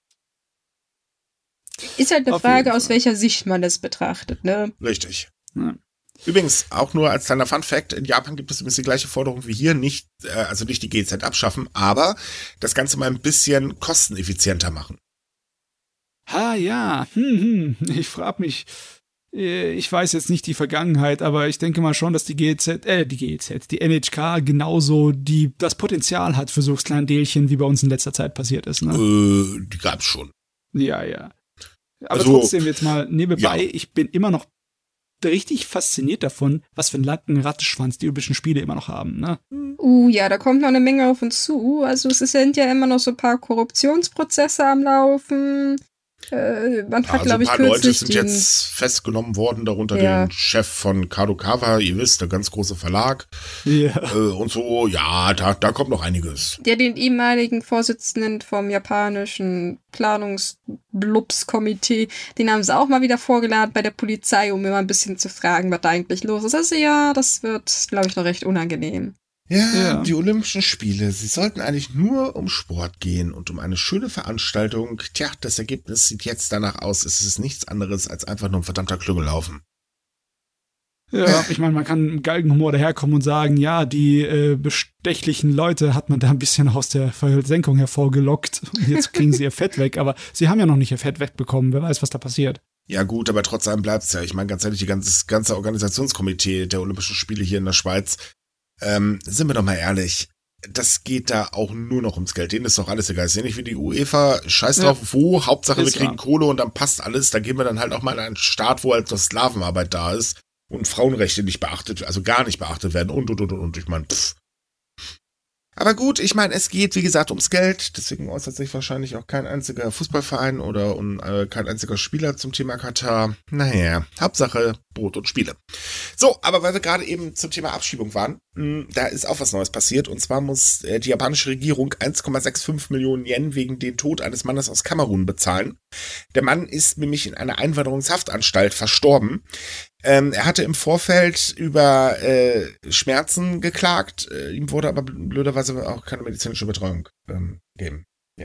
A: Ist halt eine
C: Auf jeden
A: Frage, aus
C: Fall.
A: welcher Sicht man das betrachtet, ne?
B: Richtig.
C: Ja.
B: Übrigens, auch nur als kleiner Fun-Fact, in Japan gibt es übrigens die gleiche Forderung wie hier, nicht, äh, also nicht die G E Z abschaffen, aber das Ganze mal ein bisschen kosteneffizienter machen.
C: Ah ja, hm, hm. Ich frage mich, äh, ich weiß jetzt nicht die Vergangenheit, aber ich denke mal schon, dass die G E Z, äh, die G E Z, die N H K genauso die, das Potenzial hat für so kleine Delchen, wie bei uns in letzter Zeit passiert ist, ne?
B: Äh, die gab's schon.
C: Ja, ja. Aber
B: Also,
C: trotzdem jetzt mal nebenbei,
B: ja.
C: ich bin immer noch richtig fasziniert davon, was für einen langen Rattenschwanz die Olympischen Spiele immer noch haben, ne?
A: Uh, ja, da kommt noch eine Menge auf uns zu. Also es sind ja immer noch so ein paar Korruptionsprozesse am Laufen. Äh, man hat,
B: Also
A: glaube
B: ein
A: ich,
B: paar Leute
A: kürzlich
B: sind
A: den...
B: jetzt festgenommen worden, darunter
A: Ja.
B: den Chef von Kadokawa, ihr wisst, der ganz große Verlag.
C: Ja.
B: Äh, und so, ja, da, da kommt noch einiges.
A: Der den ehemaligen Vorsitzenden vom japanischen Planungsblubs-Komitee, den haben sie auch mal wieder vorgeladen bei der Polizei, um immer ein bisschen zu fragen, was da eigentlich los ist. Also ja, das wird, glaube ich, noch recht unangenehm.
B: Ja,
C: Ja.
B: die Olympischen Spiele, sie sollten eigentlich nur um Sport gehen und um eine schöne Veranstaltung. Tja, das Ergebnis sieht jetzt danach aus, es ist nichts anderes als einfach nur ein verdammter Klüngelhaufen.
C: Ja, ich meine, man kann im Galgenhumor daherkommen und sagen, ja, die äh, bestechlichen Leute hat man da ein bisschen aus der Versenkung hervorgelockt und jetzt kriegen sie ihr Fett weg, aber sie haben ja noch nicht ihr Fett wegbekommen, wer weiß, was da passiert.
B: Ja gut, aber trotzdem bleibt's ja. Ich meine, ganz ehrlich, die ganze, das ganze Organisationskomitee der Olympischen Spiele hier in der Schweiz, ähm, sind wir doch mal ehrlich, das geht da auch nur noch ums Geld. Denen ist doch alles egal. Ist ja nicht wie die UEFA, scheiß
C: Ja.
B: drauf, wo, Hauptsache wir
C: Ist
B: kriegen
C: wahr.
B: Kohle und dann passt alles. Da gehen wir dann halt auch mal in einen Staat, wo halt das Sklavenarbeit da ist und Frauenrechte nicht beachtet, also gar nicht beachtet werden und, und, und, und. Ich meine, pff. Aber gut, ich meine, es geht, wie gesagt, ums Geld. Deswegen äußert sich wahrscheinlich auch kein einziger Fußballverein oder um, äh, kein einziger Spieler zum Thema Katar. Naja, Hauptsache, Brot und Spiele. So, aber weil wir gerade eben zum Thema Abschiebung waren, mh, da ist auch was Neues passiert. Und zwar muss äh, die japanische Regierung eins Komma fünfundsechzig Millionen Yen wegen den Tod eines Mannes aus Kamerun bezahlen. Der Mann ist nämlich in einer Einwanderungshaftanstalt verstorben. Ähm, er hatte im Vorfeld über äh, Schmerzen geklagt. Äh, ihm wurde aber blöderweise auch keine medizinische Betreuung ähm, gegeben. Ja.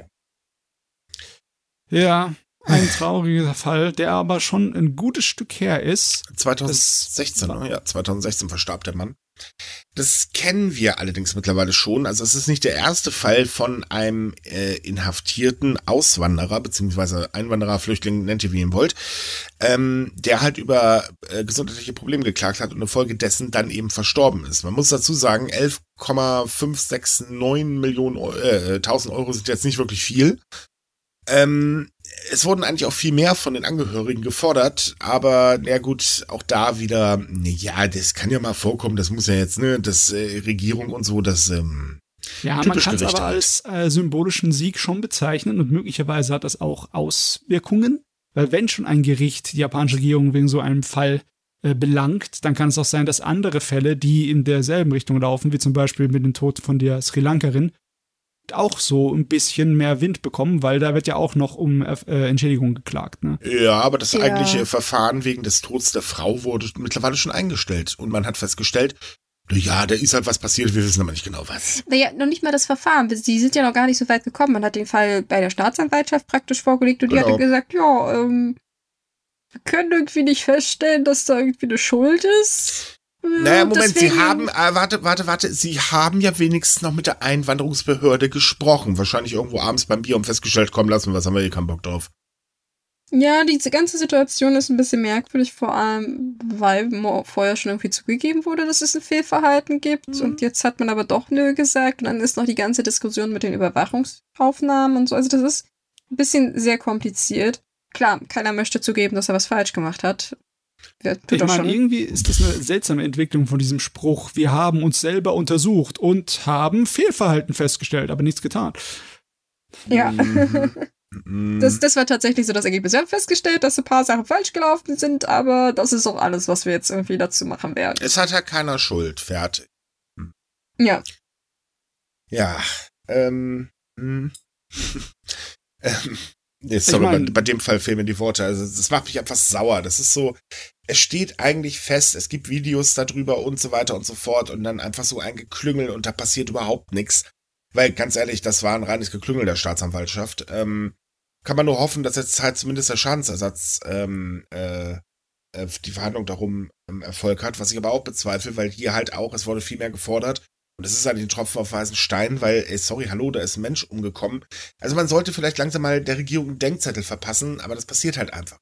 C: Ja. Ein trauriger Fall, der aber schon ein gutes Stück her ist.
B: zwanzig sechzehn, das, ja, zwanzig sechzehn verstarb der Mann. Das kennen wir allerdings mittlerweile schon. Also es ist nicht der erste Fall von einem äh, inhaftierten Auswanderer, beziehungsweise Einwanderer, Flüchtling, nennt ihr wie ihr wollt, ähm, der halt über äh, gesundheitliche Probleme geklagt hat und infolgedessen dann eben verstorben ist. Man muss dazu sagen, elf Komma fünf sechs neun Millionen äh, tausend Euro sind jetzt nicht wirklich viel. Ähm, es wurden eigentlich auch viel mehr von den Angehörigen gefordert, aber ja gut, auch da wieder, ja, das kann ja mal vorkommen, das muss ja jetzt, ne, das äh, Regierung und so, das ähm,
C: ja, man kann es aber als äh, symbolischen Sieg schon bezeichnen und möglicherweise hat das auch Auswirkungen, weil wenn schon ein Gericht die japanische Regierung wegen so einem Fall äh, belangt, dann kann es auch sein, dass andere Fälle, die in derselben Richtung laufen, wie zum Beispiel mit dem Tod von der Sri Lankarin, auch so ein bisschen mehr Wind bekommen, weil da wird ja auch noch um äh, Entschädigung geklagt. Ne?
B: Ja, aber das
A: ja.
B: eigentliche Verfahren wegen des Todes der Frau wurde mittlerweile schon eingestellt. Und man hat festgestellt, ja, da ist halt was passiert, wir wissen aber nicht genau was.
A: Naja, noch nicht mal das Verfahren. Die sind ja noch gar nicht so weit gekommen. Man hat den Fall bei der Staatsanwaltschaft praktisch vorgelegt und
B: Genau.
A: die hat gesagt, ja, ähm, wir können irgendwie nicht feststellen, dass da irgendwie eine Schuld ist.
B: Naja, Moment,
A: Deswegen,
B: Sie haben, äh, warte, warte, warte, Sie haben ja wenigstens noch mit der Einwanderungsbehörde gesprochen. Wahrscheinlich irgendwo abends beim Bier und festgestellt, komm, lassen wir was, haben wir hier keinen Bock drauf.
A: Ja, diese ganze Situation ist ein bisschen merkwürdig, vor allem, weil vorher schon irgendwie zugegeben wurde, dass es ein Fehlverhalten gibt. Mhm. Und jetzt hat man aber doch nö gesagt. Und dann ist noch die ganze Diskussion mit den Überwachungsaufnahmen und so. Also das ist ein bisschen sehr kompliziert. Klar, keiner möchte zugeben, dass er was falsch gemacht hat. Ja,
C: ich meine, irgendwie ist das eine seltsame Entwicklung von diesem Spruch. Wir haben uns selber untersucht und haben Fehlverhalten festgestellt, aber nichts getan.
A: Ja. das, das war tatsächlich so das Ergebnis. Wir haben festgestellt, dass ein paar Sachen falsch gelaufen sind, aber das ist auch alles, was wir jetzt irgendwie dazu machen werden.
B: Es hat ja keiner Schuld. Fertig. Hm.
A: Ja.
B: Ja. Ähm. Hm. ähm. Nee, sorry, ich mein, bei, bei dem Fall fehlen mir die Worte. Also, das macht mich etwas sauer. Das ist so, es steht eigentlich fest, es gibt Videos darüber und so weiter und so fort und dann einfach so ein Geklüngel und da passiert überhaupt nichts. Weil, ganz ehrlich, das war ein reines Geklüngel der Staatsanwaltschaft. Ähm, kann man nur hoffen, dass jetzt halt zumindest der Schadensersatz ähm, äh, äh, die Verhandlung darum ähm, Erfolg hat, was ich aber auch bezweifle, weil hier halt auch, es wurde viel mehr gefordert. Und das ist eigentlich ein Tropfen auf weißen Stein, weil, ey, sorry, hallo, da ist ein Mensch umgekommen. Also man sollte vielleicht langsam mal der Regierung einen Denkzettel verpassen, aber das passiert halt einfach.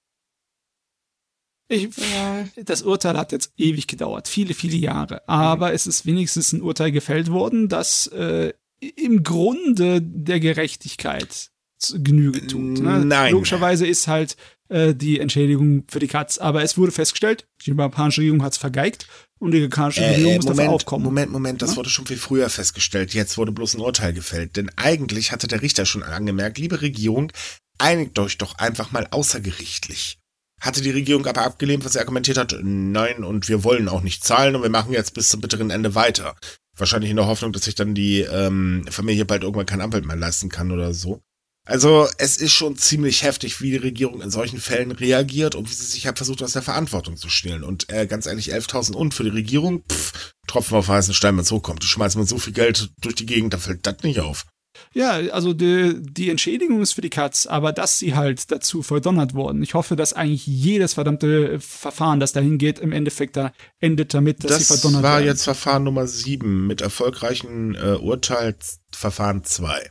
C: Ich, ja. Das Urteil hat jetzt ewig gedauert, viele, viele Jahre. Aber mhm. es ist wenigstens ein Urteil gefällt worden, das äh, im Grunde der Gerechtigkeit Genüge tut. Ne?
B: Nein.
C: Logischerweise ist halt äh, die Entschädigung für die Katz. Aber es wurde festgestellt, die japanische Regierung hat es vergeigt. Und die japanische äh, Regierung muss dafür aufkommen.
B: Moment, Moment, das ja? wurde schon viel früher festgestellt. Jetzt wurde bloß ein Urteil gefällt. Denn eigentlich hatte der Richter schon angemerkt, liebe Regierung, einigt euch doch einfach mal außergerichtlich. Hatte die Regierung aber abgelehnt, was sie argumentiert hat, nein, und wir wollen auch nicht zahlen und wir machen jetzt bis zum bitteren Ende weiter. Wahrscheinlich in der Hoffnung, dass sich dann die ähm, Familie bald irgendwann kein Anwalt mehr leisten kann oder so. Also es ist schon ziemlich heftig, wie die Regierung in solchen Fällen reagiert und wie sie sich halt versucht, aus der Verantwortung zu stehlen. Und äh, ganz ehrlich, elftausend und für die Regierung, pff, Tropfen auf heißen Stein, wenn es hochkommt. Die schmeißen mit so viel Geld durch die Gegend, da fällt das nicht auf.
C: Ja, also die, die Entschädigung ist für die Katz, aber dass sie halt dazu verdonnert worden. Ich hoffe, dass eigentlich jedes verdammte Verfahren, das dahin geht, im Endeffekt da endet damit, dass
B: das
C: sie verdonnert werden.
B: Das war jetzt Verfahren Nummer sieben mit erfolgreichen äh, Urteilsverfahren zwei.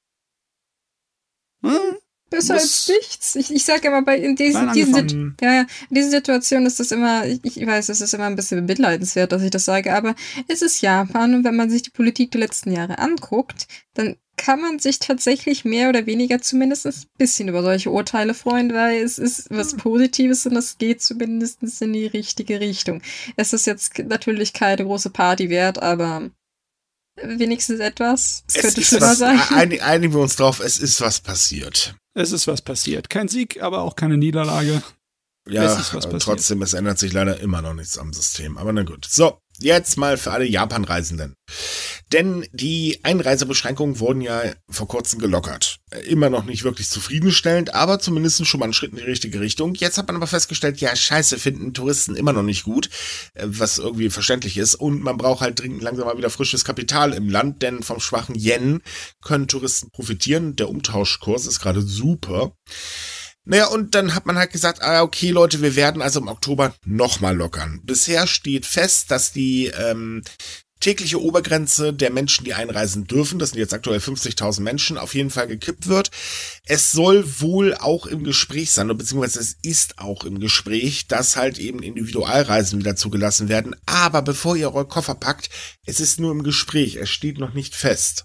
A: Hm? Besser als nichts. Ich, ich sage immer, bei in diesen, diesen, ja, ja, in diesen Situationen ist das immer, ich, ich weiß, es ist immer ein bisschen bemitleidenswert, dass ich das sage, aber es ist Japan und wenn man sich die Politik der letzten Jahre anguckt, dann kann man sich tatsächlich mehr oder weniger zumindest ein bisschen über solche Urteile freuen, weil es ist was Positives und es geht zumindest in die richtige Richtung. Es ist jetzt natürlich keine große Party wert, aber wenigstens etwas. Es, es könnte schlimmer
B: was,
A: sein.
B: Einig, einigen wir uns drauf, es ist was passiert.
C: Es ist was passiert. Kein Sieg, aber auch keine Niederlage.
B: Ja, trotzdem, es ändert sich leider immer noch nichts am System. Aber na gut. So, jetzt mal für alle Japan-Reisenden. Denn die Einreisebeschränkungen wurden ja vor kurzem gelockert. Immer noch nicht wirklich zufriedenstellend, aber zumindest schon mal ein Schritt in die richtige Richtung. Jetzt hat man aber festgestellt, ja, scheiße, finden Touristen immer noch nicht gut, was irgendwie verständlich ist. Und man braucht halt dringend langsam mal wieder frisches Kapital im Land, denn vom schwachen Yen können Touristen profitieren. Der Umtauschkurs ist gerade super. Naja, und dann hat man halt gesagt, ah, okay, Leute, wir werden also im Oktober nochmal lockern. Bisher steht fest, dass die ähm, tägliche Obergrenze der Menschen, die einreisen dürfen, das sind jetzt aktuell fünfzigtausend Menschen, auf jeden Fall gekippt wird. Es soll wohl auch im Gespräch sein, beziehungsweise es ist auch im Gespräch, dass halt eben Individualreisen wieder zugelassen werden. Aber bevor ihr eure Koffer packt, es ist nur im Gespräch, es steht noch nicht fest.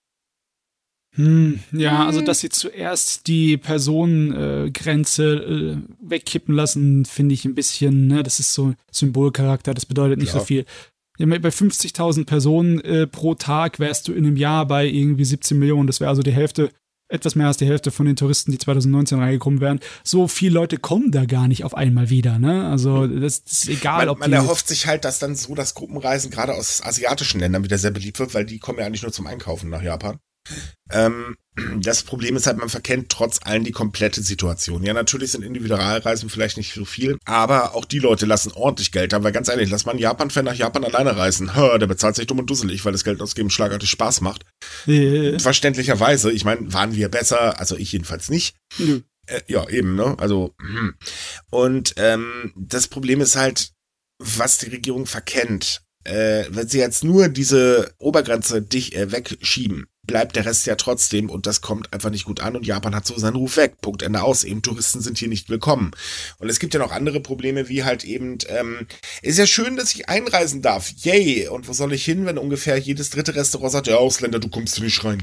C: Hm, ja, also dass sie zuerst die Personengrenze äh, wegkippen lassen, finde ich ein bisschen, ne, das ist so Symbolcharakter, das bedeutet nicht ja. so viel. Ja, bei fünfzigtausend Personen äh, pro Tag wärst du in einem Jahr bei irgendwie siebzehn Millionen, das wäre also die Hälfte, etwas mehr als die Hälfte von den Touristen, die zwanzig neunzehn reingekommen wären. So viele Leute kommen da gar nicht auf einmal wieder, ne? Also das ist egal,
B: man,
C: ob
B: man die... Man erhofft sich halt, dass dann so das Gruppenreisen gerade aus asiatischen Ländern wieder sehr beliebt wird, weil die kommen ja eigentlich nur zum Einkaufen nach Japan. Ähm, das Problem ist halt, man verkennt trotz allem die komplette Situation. Ja, natürlich sind Individualreisen vielleicht nicht so viel, aber auch die Leute lassen ordentlich Geld haben, weil ganz ehrlich, lass mal einen Japan-Fan nach Japan alleine reisen. Ha, der bezahlt sich dumm und dusselig, weil das Geld ausgeben schlagartig Spaß macht. Yeah. Verständlicherweise, ich meine, waren wir besser, also ich jedenfalls nicht. Mhm. Äh, ja, eben, ne, also hm. Und ähm, das Problem ist halt, was die Regierung verkennt. Äh, wenn sie jetzt nur diese Obergrenze dich äh, wegschieben, bleibt der Rest ja trotzdem und das kommt einfach nicht gut an und Japan hat so seinen Ruf weg. Punkt, Ende aus. Eben Touristen sind hier nicht willkommen. Und es gibt ja noch andere Probleme, wie halt eben, ähm, ist ja schön, dass ich einreisen darf. Yay! Und wo soll ich hin, wenn ungefähr jedes dritte Restaurant sagt, ja, Ausländer, du kommst hier nicht rein.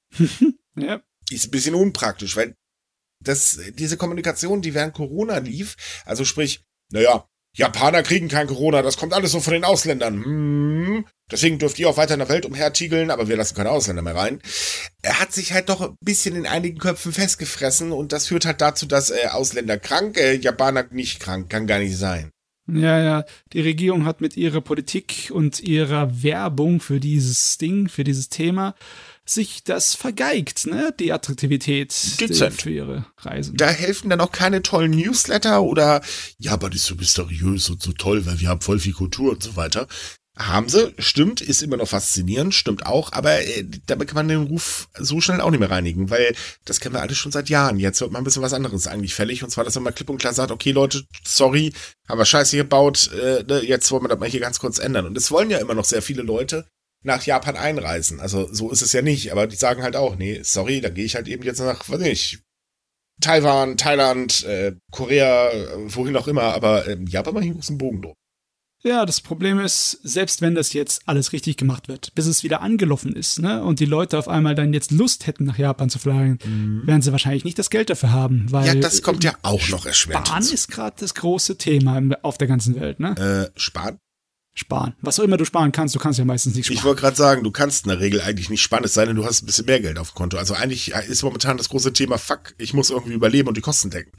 B: Ja. Ist ein bisschen unpraktisch, weil das, diese Kommunikation, die während Corona lief, also sprich, naja, Japaner kriegen kein Corona, das kommt alles so von den Ausländern. Hm, deswegen dürft ihr auch weiter in der Welt umhertiegeln, aber wir lassen keine Ausländer mehr rein. Er hat sich halt doch ein bisschen in einigen Köpfen festgefressen und das führt halt dazu, dass äh, Ausländer krank, äh, Japaner nicht krank, kann gar nicht sein.
C: Ja, ja, die Regierung hat mit ihrer Politik und ihrer Werbung für dieses Ding, für dieses Thema, sich das vergeigt, ne, die Attraktivität für ihre Reisen.
B: Da helfen dann auch keine tollen Newsletter oder, ja, aber das ist so mysteriös und so toll, weil wir haben voll viel Kultur und so weiter. Haben sie, stimmt, ist immer noch faszinierend, stimmt auch, aber äh, damit kann man den Ruf so schnell auch nicht mehr reinigen, weil das kennen wir alles schon seit Jahren. Jetzt wird mal ein bisschen was anderes eigentlich fällig, und zwar, dass man mal klipp und klar sagt, okay Leute, sorry, haben wir Scheiße gebaut, äh, ne, jetzt wollen wir das mal hier ganz kurz ändern. Und es wollen ja immer noch sehr viele Leute nach Japan einreisen. Also so ist es ja nicht, aber die sagen halt auch, nee, sorry, dann gehe ich halt eben jetzt nach, weiß nicht, Taiwan, Thailand, äh, Korea, äh, wohin auch immer, aber äh, Japan mal hier einen großen Bogen drum.
C: Ja, das Problem ist, selbst wenn das jetzt alles richtig gemacht wird, bis es wieder angelaufen ist, ne, und die Leute auf einmal dann jetzt Lust hätten, nach Japan zu fliegen, mhm. werden sie wahrscheinlich nicht das Geld dafür haben, weil
B: ja, das kommt ja auch noch erschwerend.
C: Sparen ist gerade das große Thema auf der ganzen Welt, ne?
B: Äh, Sparen?
C: Sparen. Was auch immer du sparen kannst, du kannst ja meistens nicht sparen.
B: Ich wollte gerade sagen, du kannst in der Regel eigentlich nicht sparen, es sei denn, du hast ein bisschen mehr Geld auf dem Konto. Also eigentlich ist momentan das große Thema, fuck, ich muss irgendwie überleben und die Kosten decken.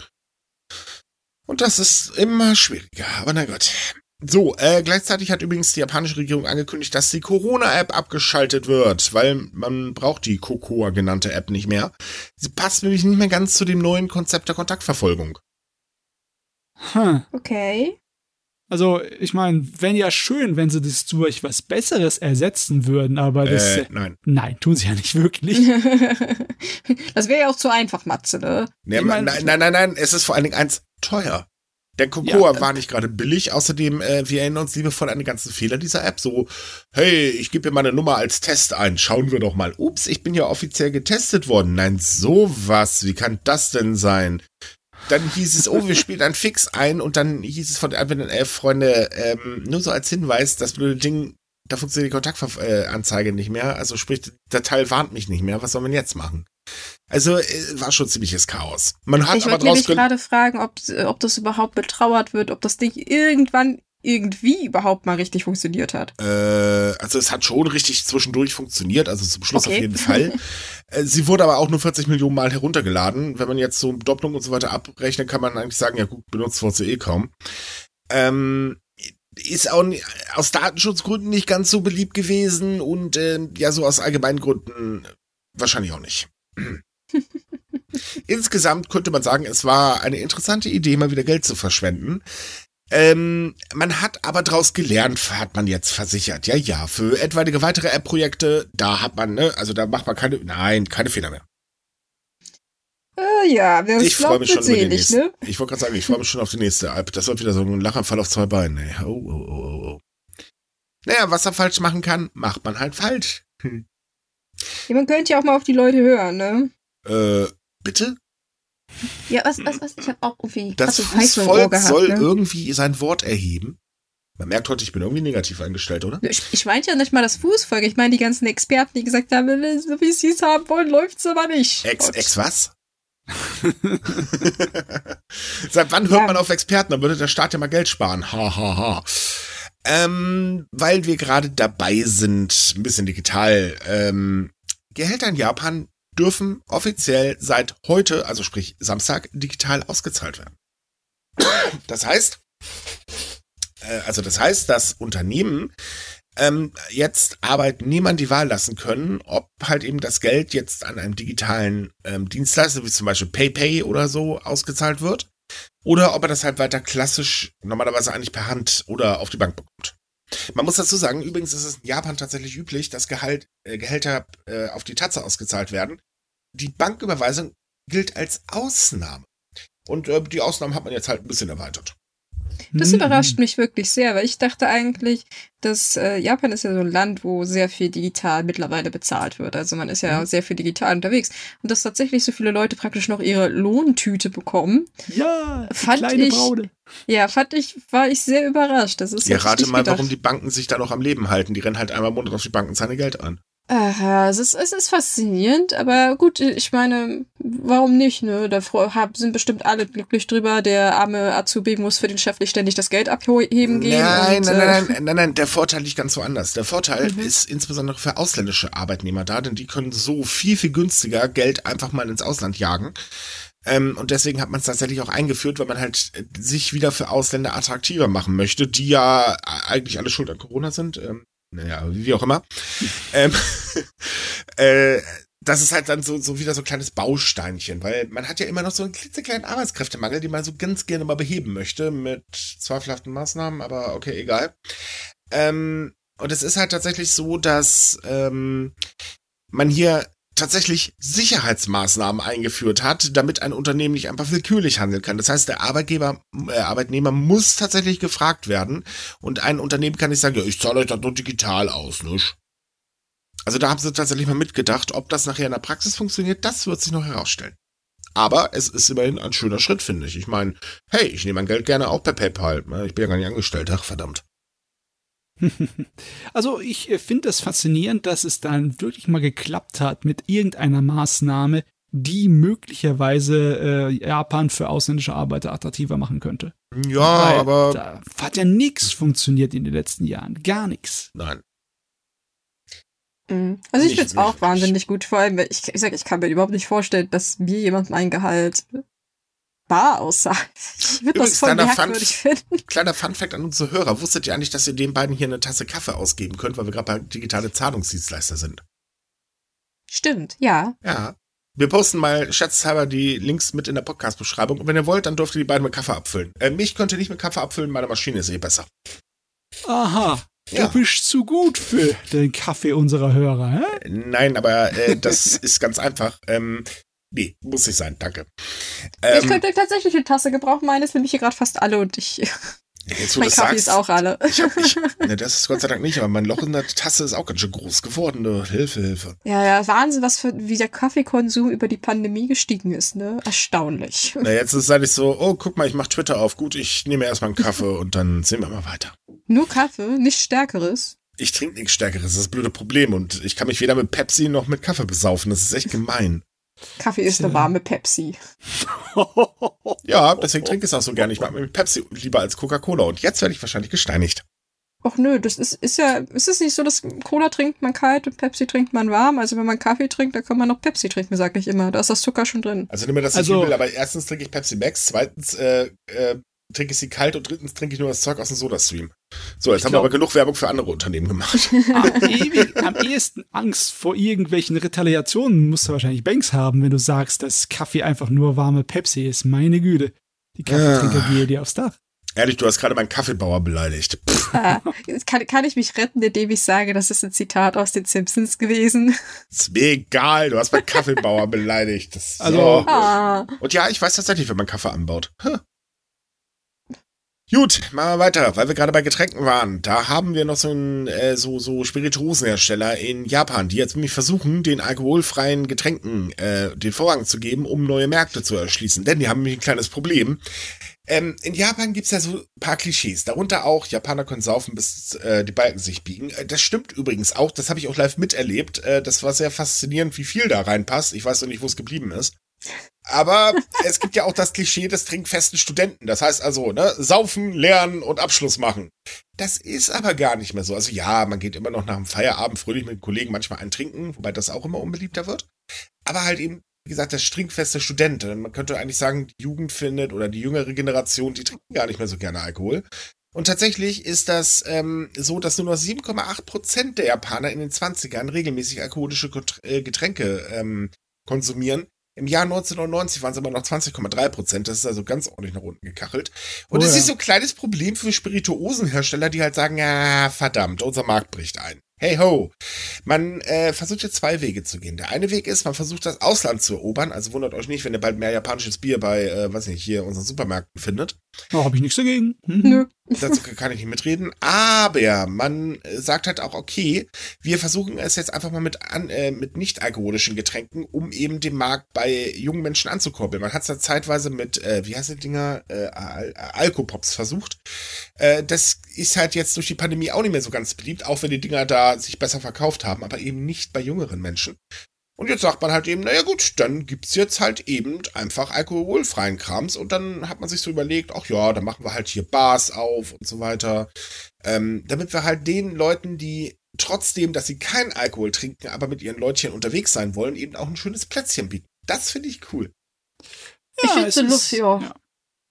B: Und das ist immer schwieriger, aber na gut. So, äh, gleichzeitig hat übrigens die japanische Regierung angekündigt, dass die Corona-App abgeschaltet wird, weil man braucht die Cocoa genannte App nicht mehr. Sie passt nämlich nicht mehr ganz zu dem neuen Konzept der Kontaktverfolgung.
C: Hm.
A: Okay.
C: Also, ich meine, wäre ja schön, wenn sie das durch was Besseres ersetzen würden, aber das...
B: Äh, nein.
C: Nein, tun sie ja nicht wirklich.
A: Das wäre ja auch zu einfach, Matze, ne?
B: Nee, mein, nein, nein, nein, nein, es ist vor allen Dingen eins, teuer. Denn Cocoa ja, war nicht gerade billig, außerdem, äh, wir erinnern uns liebevoll an die ganzen Fehler dieser App, so, hey, ich gebe mir meine Nummer als Test ein, schauen wir doch mal. Ups, ich bin ja offiziell getestet worden. Nein, sowas, wie kann das denn sein? Dann hieß es, oh, wir spielen ein Fix ein und dann hieß es von den Admin elf Freunde, ähm, nur so als Hinweis, das blöde Ding, da funktioniert die Kontaktanzeige nicht mehr, also sprich, der Teil warnt mich nicht mehr, was soll man jetzt machen? Also, äh, war schon ziemliches Chaos. Man hat
A: ich
B: aber
A: wollte nämlich gerade fragen, ob, ob das überhaupt betrauert wird, ob das Ding irgendwann irgendwie überhaupt mal richtig funktioniert hat.
B: Äh, also es hat schon richtig zwischendurch funktioniert, also zum Schluss
A: okay.
B: auf jeden Fall. Äh, sie wurde aber auch nur vierzig Millionen Mal heruntergeladen. Wenn man jetzt so Doppelung und so weiter abrechnet, kann man eigentlich sagen, ja gut, benutzt wurde sie eh kaum. Ähm, ist auch nie, aus Datenschutzgründen nicht ganz so beliebt gewesen und äh, ja, so aus allgemeinen Gründen wahrscheinlich auch nicht. Insgesamt könnte man sagen, es war eine interessante Idee, mal wieder Geld zu verschwenden. Ähm, man hat aber draus gelernt, hat man jetzt versichert. Ja, ja, für etwaige weitere App-Projekte, da hat man, ne, also da macht man keine, nein, keine Fehler mehr.
A: Äh, ja, wer es
B: Ich freue
A: glaubt,
B: mich
A: wird
B: schon über die
A: selig,
B: nächste.
A: ne?
B: Ich wollte gerade sagen, ich freue mich schon auf die näste App. Das wird wieder so ein Lachanfall auf zwei Beinen, ey. Oh, oh, oh, oh, oh. Naja, was er falsch machen kann, macht man halt falsch. Hm.
A: Ja, man könnte ja auch mal auf die Leute hören, ne?
B: Äh, bitte?
A: Ja, was, was, was? Ich habe auch irgendwie
B: Das
A: krasse Pfeife im Ohr
B: Fußvolk
A: gehabt,
B: soll
A: ne?
B: irgendwie sein Wort erheben. Man merkt heute, ich bin irgendwie negativ eingestellt, oder?
A: Ich, ich meinte ja nicht mal das Fußvolk, ich meine die ganzen Experten, die gesagt haben, so wie sie es haben wollen, läuft's aber nicht.
B: Ex,
A: Und-
B: ex was? Seit wann hört
A: Ja.
B: man auf Experten? Dann würde der Staat ja mal Geld sparen. Ha, ha, ha. Ähm, weil wir gerade dabei sind, ein bisschen digital. Ähm, Gehälter in Japan dürfen offiziell seit heute, also sprich Samstag, digital ausgezahlt werden. Das heißt, äh, also das heißt, dass Unternehmen ähm, jetzt Arbeitnehmern die Wahl lassen können, ob halt eben das Geld jetzt an einem digitalen ähm, Dienstleister, wie zum Beispiel PayPay oder so, ausgezahlt wird, oder ob er das halt weiter klassisch, normalerweise eigentlich per Hand oder auf die Bank bekommt. Man muss dazu sagen, übrigens ist es in Japan tatsächlich üblich, dass Gehalt, äh, Gehälter äh, auf die Tatze ausgezahlt werden. Die Banküberweisung gilt als Ausnahme. Und äh, die Ausnahmen hat man jetzt halt ein bisschen erweitert.
A: Das
C: Hm.
A: überrascht mich wirklich sehr, weil ich dachte eigentlich, dass äh, Japan ist ja so ein Land, wo sehr viel digital mittlerweile bezahlt wird. Also man ist ja
B: Mhm.
A: sehr viel digital unterwegs. Und dass tatsächlich so viele Leute praktisch noch ihre Lohntüte bekommen,
C: Ja, die
A: Fand
C: kleine
A: ich-
C: Braude.
A: ja, fand ich, war ich sehr überrascht. Das ist
B: Ja,
A: hätte ich
B: rate
A: nicht
B: mal,
A: gedacht.
B: warum die Banken sich da noch am Leben halten. Die rennen halt einmal im Monat auf die Banken und zahlen ihr Geld an.
A: Aha, es ist, es ist faszinierend, aber gut, ich meine, warum nicht, ne? Da fro- hab- sind bestimmt alle glücklich drüber. Der arme Azubi muss für den Chef nicht ständig das Geld abheben gehen.
B: Nein,
A: und,
B: nein,
A: äh,
B: nein, nein, nein, nein, der Vorteil liegt ganz woanders. Der Vorteil
A: Mhm.
B: ist insbesondere für ausländische Arbeitnehmer da, denn die können so viel, viel günstiger Geld einfach mal ins Ausland jagen. Ähm, und deswegen hat man es tatsächlich auch eingeführt, weil man halt äh, sich wieder für Ausländer attraktiver machen möchte, die ja eigentlich alle schuld an Corona sind. Ähm, naja, wie auch immer. ähm, äh, das ist halt dann so, so wieder so ein kleines Bausteinchen, weil man hat ja immer noch so einen klitzekleinen Arbeitskräftemangel, den man so ganz gerne mal beheben möchte mit zweifelhaften Maßnahmen, aber okay, egal. Ähm, und es ist halt tatsächlich so, dass ähm, man hier tatsächlich Sicherheitsmaßnahmen eingeführt hat, damit ein Unternehmen nicht einfach willkürlich handeln kann. Das heißt, der Arbeitgeber, äh, Arbeitnehmer muss tatsächlich gefragt werden und ein Unternehmen kann nicht sagen, ja, ich zahle euch das nur digital aus, nicht? Also da haben sie tatsächlich mal mitgedacht, ob das nachher in der Praxis funktioniert, das wird sich noch herausstellen. Aber es ist immerhin ein schöner Schritt, finde ich. Ich meine, hey, ich nehme mein Geld gerne auch per PayPal. Ich bin ja gar nicht angestellt, ach verdammt.
C: Also ich äh, finde es faszinierend, dass es dann wirklich mal geklappt hat mit irgendeiner Maßnahme, die möglicherweise äh, Japan für ausländische Arbeiter attraktiver machen könnte.
B: Ja,
C: Weil
B: aber
C: da hat ja nichts funktioniert in den letzten Jahren. Gar nichts.
B: nein.
A: Mhm. Also ich
B: Nicht
A: finde es auch
B: wirklich.
A: wahnsinnig gut, vor allem, weil ich, ich sag, ich kann mir überhaupt nicht vorstellen, dass mir jemand mein Gehalt bar aussagt. Ich würde das
B: Übrigens,
A: voll
B: kleiner Fun-
A: merkwürdig finden.
B: Kleiner Funfact an unsere Hörer. Wusstet ihr eigentlich, dass ihr den beiden hier eine Tasse Kaffee ausgeben könnt, weil wir gerade bei digitale Zahlungsdienstleister sind?
A: Stimmt, ja.
B: Ja. Wir posten mal scherzhalber die Links mit in der Podcast-Beschreibung. Und wenn ihr wollt, dann dürft ihr die beiden mit Kaffee abfüllen. Äh, mich könnt ihr nicht mit Kaffee abfüllen, meine Maschine ist eh besser.
C: Aha,
B: Ja.
C: du bist zu gut für den Kaffee unserer Hörer, hä?
B: Äh, Nein, aber äh, das ist ganz einfach. Ähm, nee, muss nicht sein, danke.
A: ich
B: Ähm,
A: könnte tatsächlich eine Tasse gebrauchen, meine ist nämlich hier gerade fast alle und ich,
B: jetzt, wo
A: mein
B: du's
A: Kaffee
B: sagst,
A: ist auch alle.
B: Ich hab, ich, ne, das ist Gott sei Dank nicht, aber mein Loch in der Tasse ist auch ganz schön groß geworden. Ne? Hilfe, Hilfe.
A: Ja, ja, Wahnsinn, was für, wie der Kaffeekonsum über die Pandemie gestiegen ist, ne? Erstaunlich.
B: Na, jetzt ist halt so, oh, guck mal, ich mach Twitter auf. Gut, ich nehme erstmal einen Kaffee und dann sehen wir mal weiter.
A: Nur Kaffee, nichts Stärkeres.
B: Ich trinke nichts Stärkeres, das ist das blöde Problem. Und ich kann mich weder mit Pepsi noch mit Kaffee besaufen. Das ist echt gemein.
A: Kaffee ist
C: Tja.
A: eine warme Pepsi.
B: Ja, deswegen trinke ich es auch so gerne. Ich mag mir mit Pepsi lieber als Coca-Cola. Und jetzt werde ich wahrscheinlich gesteinigt.
A: Ach nö, das ist, ist ja, ist es nicht so, dass Cola trinkt man kalt und Pepsi trinkt man warm? Also wenn man Kaffee trinkt, dann kann man noch Pepsi trinken, sag ich immer. Da ist das Zucker schon drin.
B: Also nimm mir das nicht
C: Also-
B: übel, aber erstens trinke ich Pepsi Max, zweitens äh, äh, trinke ich sie kalt und drittens trinke ich nur das Zeug aus dem Sodastream. So, jetzt
C: Ich
B: haben
C: glaub-
B: wir aber genug Werbung für andere Unternehmen gemacht.
C: Am, ewig, am ehesten Angst vor irgendwelchen Retaliationen musst du wahrscheinlich Banks haben, wenn du sagst, dass Kaffee einfach nur warme Pepsi ist. Meine Güte. Die Kaffeetrinker
B: Ah.
C: gehen dir aufs Dach.
B: Ehrlich, du hast gerade meinen Kaffeebauer beleidigt. Pff,
A: Ah, jetzt kann, kann ich mich retten, indem ich sage, das ist ein Zitat aus den Simpsons gewesen.
B: ist mir egal, du hast meinen Kaffeebauer beleidigt. Das, so.
C: Also-
A: Ah.
B: Und ja, ich weiß tatsächlich, wenn man Kaffee anbaut. Huh. Gut, machen wir weiter, weil wir gerade bei Getränken waren. Da haben wir noch so einen äh, so, so Spirituosenhersteller in Japan, die jetzt nämlich versuchen, den alkoholfreien Getränken äh, den Vorrang zu geben, um neue Märkte zu erschließen. Denn die haben nämlich ein kleines Problem. Ähm, in Japan gibt's ja so ein paar Klischees. Darunter auch, Japaner können saufen, bis äh, die Balken sich biegen. Äh, das stimmt übrigens auch, das habe ich auch live miterlebt. Äh, das war sehr faszinierend, wie viel da reinpasst. Ich weiß noch nicht, wo es geblieben ist. Aber es gibt ja auch das Klischee des trinkfesten Studenten. Das heißt also, ne, saufen, lernen und Abschluss machen. Das ist aber gar nicht mehr so. Also ja, man geht immer noch nach dem Feierabend fröhlich mit den Kollegen manchmal ein trinken, wobei das auch immer unbeliebter wird. Aber halt eben, wie gesagt, das trinkfeste Student. Man könnte eigentlich sagen, die Jugend findet oder die jüngere Generation, die trinken gar nicht mehr so gerne Alkohol. Und tatsächlich ist das ähm, so, dass nur noch sieben Komma acht Prozent der Japaner in den zwanzigern regelmäßig alkoholische Getränke ähm, konsumieren. Im Jahr neunzehnhundertneunzig waren es aber noch zwanzig Komma drei Prozent. Das ist also ganz ordentlich nach unten gekachelt. Und
C: Oh
B: das
C: ja.
B: ist so ein kleines Problem für Spirituosenhersteller, die halt sagen, ja, verdammt, unser Markt bricht ein. Hey ho! Man äh, versucht jetzt zwei Wege zu gehen. Der eine Weg ist, man versucht das Ausland zu erobern. Also wundert euch nicht, wenn ihr bald mehr japanisches Bier bei, äh, weiß nicht, hier unseren Supermärkten findet.
C: Da habe ich nichts dagegen. Hm.
A: Nö.
B: Dazu kann ich nicht mitreden. Aber man sagt halt auch, okay, wir versuchen es jetzt einfach mal mit, an, äh, mit nicht-alkoholischen Getränken, um eben den Markt bei jungen Menschen anzukurbeln. Man hat es ja zeitweise mit, äh, wie heißt die Dinger, äh, Al Alkopops versucht. Äh, das ist halt jetzt durch die Pandemie auch nicht mehr so ganz beliebt, auch wenn die Dinger da sich besser verkauft haben, aber eben nicht bei jüngeren Menschen. Und jetzt sagt man halt eben, naja gut, dann gibt's jetzt halt eben einfach alkoholfreien Krams und dann hat man sich so überlegt, ach ja, dann machen wir halt hier Bars auf und so weiter, ähm, damit wir halt den Leuten, die trotzdem, dass sie keinen Alkohol trinken, aber mit ihren Leutchen unterwegs sein wollen, eben auch ein schönes Plätzchen bieten. Das finde ich cool.
A: Ich finde
C: es
A: so
C: ist-
A: lustig, ja.
C: ja.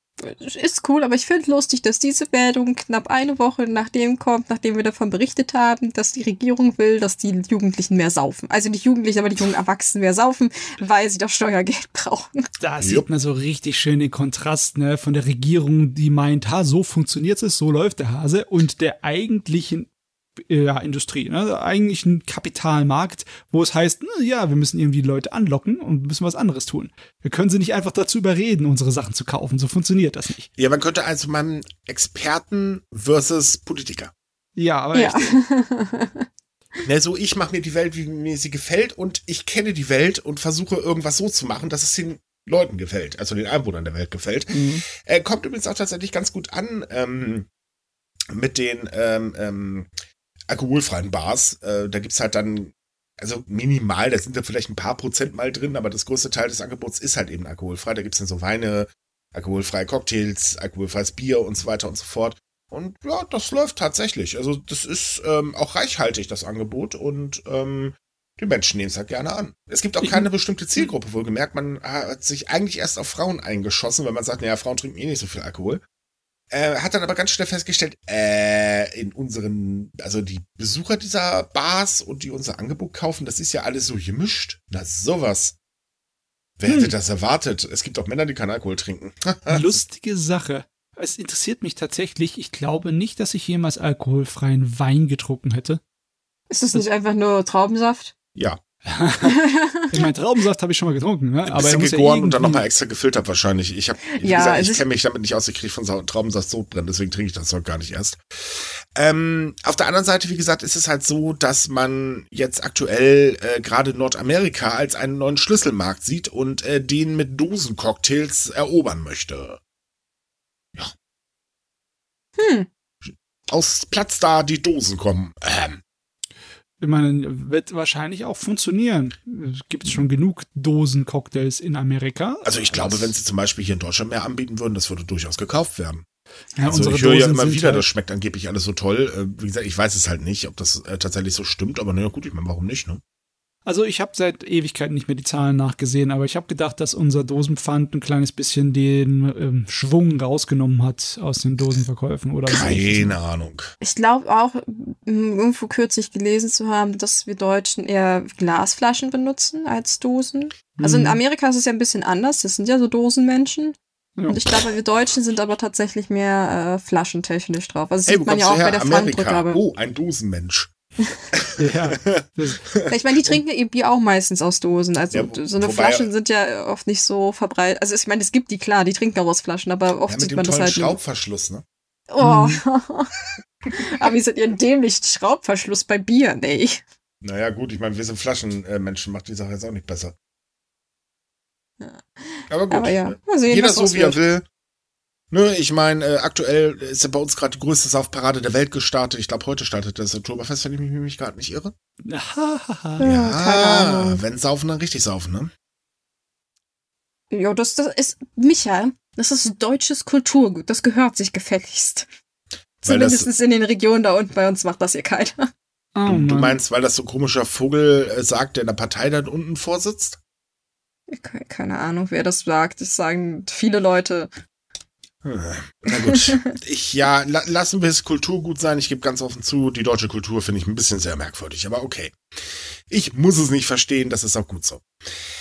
A: Ist cool, aber ich finde lustig, dass diese Meldung knapp eine Woche nachdem kommt, nachdem wir davon berichtet haben, dass die Regierung will, dass die Jugendlichen mehr saufen. Also nicht Jugendliche, aber die jungen Erwachsenen mehr saufen, weil sie das Steuergeld brauchen.
C: Da
B: Jupp.
C: sieht man so richtig schön den Kontrast, ne, von der Regierung, die meint, ha, so funktioniert es, so läuft der Hase, und der eigentlichen äh, ja, Industrie, ne, der eigentlichen Kapitalmarkt, wo es heißt, na, ja, wir müssen irgendwie die Leute anlocken und müssen was anderes tun. Wir können sie nicht einfach dazu überreden, unsere Sachen zu kaufen. So funktioniert das nicht.
B: Ja, man könnte also meinen Experten versus Politiker.
C: Ja, aber
A: Ja.
C: echt.
B: Ne, so ich mache mir die Welt, wie mir sie gefällt und ich kenne die Welt und versuche irgendwas so zu machen, dass es den Leuten gefällt, also den Einwohnern der Welt gefällt.
C: Mhm.
B: Äh, kommt übrigens auch tatsächlich ganz gut an ähm, mit den ähm, ähm, alkoholfreien Bars. Äh, da gibt's halt dann, also minimal, da sind da vielleicht ein paar Prozent mal drin, aber das größte Teil des Angebots ist halt eben alkoholfrei. Da gibt's dann so Weine, alkoholfreie Cocktails, alkoholfreies Bier und so weiter und so fort. Und ja, das läuft tatsächlich. Also das ist ähm, auch reichhaltig, das Angebot. Und ähm, die Menschen nehmen es halt gerne an. Es gibt auch
C: Ich-
B: keine bestimmte Zielgruppe, wohlgemerkt. Man hat sich eigentlich erst auf Frauen eingeschossen, weil man sagt, naja, Frauen trinken eh nicht so viel Alkohol. Äh, hat dann aber ganz schnell festgestellt, äh, in unseren, also die Besucher dieser Bars und die unser Angebot kaufen, das ist ja alles so gemischt. Na sowas. Wer
C: Hm.
B: hätte das erwartet? Es gibt auch Männer, die keinen Alkohol trinken.
C: Lustige Sache. Es interessiert mich tatsächlich. Ich glaube nicht, dass ich jemals alkoholfreien Wein getrunken hätte.
A: Ist das nicht einfach nur Traubensaft?
B: Ja.
C: Ich meine, Traubensaft habe ich schon mal getrunken, ne?
B: Ein
C: Aber er
B: bisschen
C: muss ja
B: gegoren und dann
C: irgendwie-
B: nochmal extra gefiltert wahrscheinlich. Ich habe, wie
A: Ja,
B: gesagt,
A: also
B: ich
A: ich-
B: kenne mich damit nicht aus, ich kriege von Sau- Traubensaft Sodbrennen, deswegen trinke ich das Zeug gar nicht erst. Ähm, auf der anderen Seite, wie gesagt, ist es halt so, dass man jetzt aktuell äh, gerade Nordamerika als einen neuen Schlüsselmarkt sieht und äh, den mit Dosencocktails erobern möchte.
A: Hm.
B: Aus Platz da die Dosen kommen. Ähm,
C: Ich meine, wird wahrscheinlich auch funktionieren. Es gibt schon genug Dosen-Cocktails in Amerika.
B: also ich glaube,
C: Das-
B: wenn sie zum Beispiel hier in Deutschland mehr anbieten würden, das würde durchaus gekauft werden.
C: Ja,
B: also
C: unsere
B: ich höre ja
C: Dosen
B: immer
C: sind
B: wieder,
C: halt-
B: das schmeckt angeblich alles so toll. Äh, wie gesagt, ich weiß es halt nicht, ob das äh, tatsächlich so stimmt, aber naja gut, ich meine, warum nicht, ne?
C: Also ich habe seit Ewigkeiten nicht mehr die Zahlen nachgesehen, aber ich habe gedacht, dass unser Dosenpfand ein kleines bisschen den ähm, Schwung rausgenommen hat aus den Dosenverkäufen. Oder
B: Keine Ahnung.
A: Ich glaube auch, m, irgendwo kürzlich gelesen zu haben, dass wir Deutschen eher Glasflaschen benutzen als Dosen. Also in
C: Mhm.
A: Amerika ist es ja ein bisschen anders. Das sind ja so Dosenmenschen.
C: Ja.
A: Und ich glaube, wir Deutschen sind aber tatsächlich mehr äh, flaschentechnisch drauf. Also das
B: Hey,
A: sieht
B: wo
A: man
B: kommst
A: ja
B: du
A: auch
B: her?
A: bei der
B: Amerika.
A: Pfandrückgabe.
B: Oh, ein Dosenmensch.
C: Ja, das,
A: Ich meine, die trinken ja ihr Bier auch meistens aus Dosen. Also
B: Ja, wo-
A: so eine
B: wobei-
A: Flaschen sind ja oft nicht so verbreitet. Also ich meine, es gibt die, klar, die trinken auch aus Flaschen, aber oft
B: Ja, mit
A: sieht
B: dem
A: man das
B: tollen
A: halt nicht.
B: Schraubverschluss, ne?
A: Oh. Aber wie seid ihr einen dämlichen Schraubverschluss bei Bier? Nee.
B: Naja, gut, ich meine, wir sind Flaschenmenschen, macht die Sache jetzt auch nicht besser.
A: Ja.
B: Aber gut,
A: Aber ja,
B: ne?
A: mal sehen,
B: Jeder
A: was
B: so,
A: draus
B: wie er
A: wird.
B: will. Ne, ich meine, äh, aktuell ist ja bei uns gerade die größte Saufparade der Welt gestartet. Ich glaube, heute startet das Oktoberfest, wenn ich mich, mich gerade nicht irre.
A: Ja, keine
B: Ja,
A: Ahnung.
B: wenn saufen, dann richtig saufen, ne?
A: Jo, das, das ist, Micha, das ist deutsches Kulturgut. Das gehört sich gefälligst.
B: Weil das-
A: Zumindest in den Regionen da unten bei uns macht das hier keiner.
C: oh,
B: Du, du
C: Mann.
B: meinst, weil das so ein komischer Vogel äh, sagt, der in der Partei da unten vorsitzt?
A: Ke- Keine Ahnung, wer das sagt. Das sagen viele Leute.
B: Hm, Na gut. Ich, ja, la lassen wir es Kulturgut sein. Ich gebe ganz offen zu, die deutsche Kultur finde ich ein bisschen sehr merkwürdig, aber okay. Ich muss es nicht verstehen, das ist auch gut so.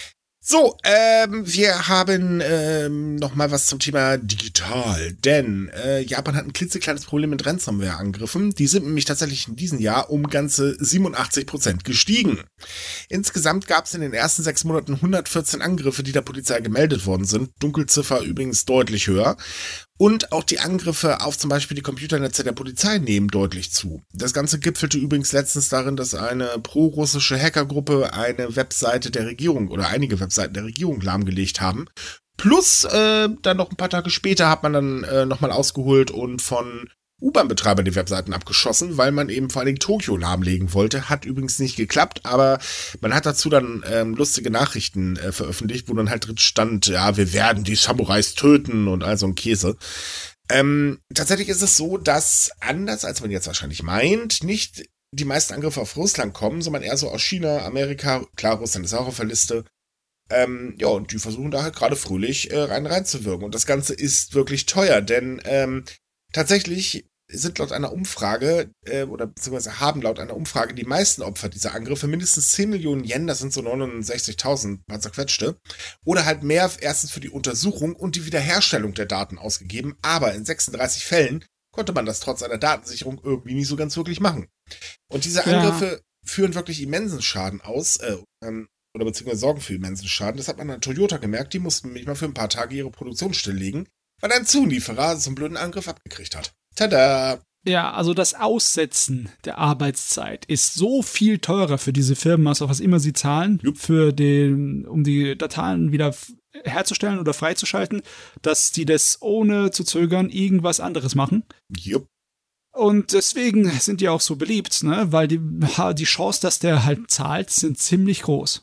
B: So, ähm, wir haben ähm, noch mal was zum Thema digital, denn äh, Japan hat ein klitzekleines Problem mit Ransomware-Angriffen. Die sind nämlich tatsächlich in diesem Jahr um ganze siebenundachtzig Prozent gestiegen. Insgesamt gab es in den ersten sechs Monaten hundertvierzehn Angriffe, die der Polizei gemeldet worden sind. Dunkelziffer übrigens deutlich höher. Und auch die Angriffe auf zum Beispiel die Computernetze der Polizei nehmen deutlich zu. Das Ganze gipfelte übrigens letztens darin, dass eine pro-russische Hackergruppe eine Webseite der Regierung oder einige Webseiten der Regierung lahmgelegt haben. Plus, äh, dann noch ein paar Tage später hat man dann äh, nochmal ausgeholt und von U-Bahn-Betreibern die Webseiten abgeschossen, weil man eben vor allen Dingen Tokio lahmlegen wollte. Hat übrigens nicht geklappt, aber man hat dazu dann ähm, lustige Nachrichten äh, veröffentlicht, wo dann halt drin stand, ja, wir werden die Samurais töten und all so ein Käse. Ähm, tatsächlich ist es so, dass anders als man jetzt wahrscheinlich meint, nicht die meisten Angriffe auf Russland kommen, sondern eher so aus China, Amerika, klar, Russland ist auch auf der Liste. Ähm, ja, und die versuchen da halt gerade fröhlich äh, rein reinzuwirken. Und das Ganze ist wirklich teuer, denn ähm, tatsächlich sind laut einer Umfrage, äh, oder beziehungsweise haben laut einer Umfrage die meisten Opfer dieser Angriffe mindestens zehn Millionen Yen, das sind so neunundsechzigtausend, paar zerquetschte, oder halt mehr erstens für die Untersuchung und die Wiederherstellung der Daten ausgegeben, aber in sechsunddreißig Fällen konnte man das trotz einer Datensicherung irgendwie nicht so ganz wirklich machen. Und diese
C: Ja.
B: Angriffe führen wirklich immensen Schaden aus, äh, ähm, oder beziehungsweise sorgen für immensen Schaden. Das hat man an Toyota gemerkt, die mussten nämlich mal für ein paar Tage ihre Produktion stilllegen, weil ein Zulieferer so einen blöden Angriff abgekriegt hat. Tada!
C: Ja, also das Aussetzen der Arbeitszeit ist so viel teurer für diese Firmen, als auch was immer sie zahlen,
B: Jupp.
C: für den, um die Dateien wieder f- herzustellen oder freizuschalten, dass die das ohne zu zögern irgendwas anderes machen.
B: Jupp.
C: Und deswegen sind die auch so beliebt, ne? Weil die, ha, die Chance, dass der halt zahlt, sind ziemlich groß.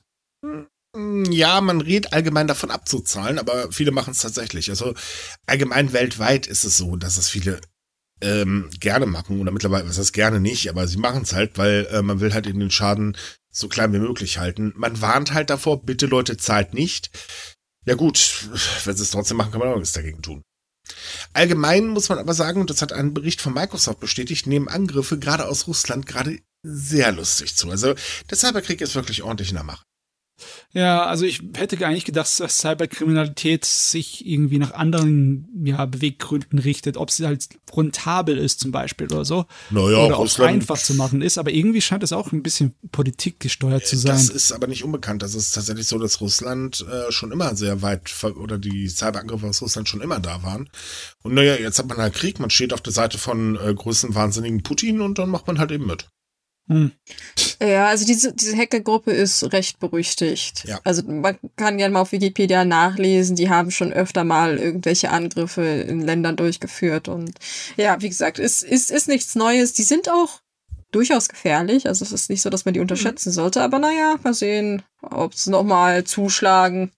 B: Ja, man redet allgemein davon abzuzahlen, aber viele machen es tatsächlich. Also allgemein weltweit ist es so, dass es viele ähm, gerne machen oder mittlerweile, was heißt gerne nicht, aber sie machen es halt, weil äh, man will halt eben den Schaden so klein wie möglich halten. Man warnt halt davor, bitte Leute, zahlt nicht. Ja gut, wenn sie es trotzdem machen, kann man auch nichts dagegen tun. Allgemein muss man aber sagen, und das hat ein Bericht von Microsoft bestätigt, nehmen Angriffe gerade aus Russland gerade sehr lustig zu. Also der Cyberkrieg ist wirklich ordentlich in der Mache.
C: Ja, also ich hätte eigentlich gedacht, dass Cyberkriminalität sich irgendwie nach anderen ja, Beweggründen richtet, ob sie halt rentabel ist zum Beispiel oder so.
B: Naja,
C: oder ob es
B: Russland-
C: einfach zu machen ist. Aber irgendwie scheint es auch ein bisschen politikgesteuert zu sein.
B: Das ist aber nicht unbekannt. Das ist tatsächlich so, dass Russland äh, schon immer sehr weit, ver- oder die Cyberangriffe aus Russland schon immer da waren. Und naja, jetzt hat man halt Krieg, man steht auf der Seite von äh, größenwahnsinnigen Putin und dann macht man halt eben mit.
C: Hm.
A: Ja, also diese, diese Hackergruppe ist recht berüchtigt.
B: Ja.
A: Also man kann gerne mal auf Wikipedia nachlesen, die haben schon öfter mal irgendwelche Angriffe in Ländern durchgeführt. Und ja, wie gesagt, ist, ist, ist nichts Neues. Die sind auch durchaus gefährlich. Also es ist nicht so, dass man die unterschätzen sollte. Aber naja, mal sehen, ob sie nochmal zuschlagen.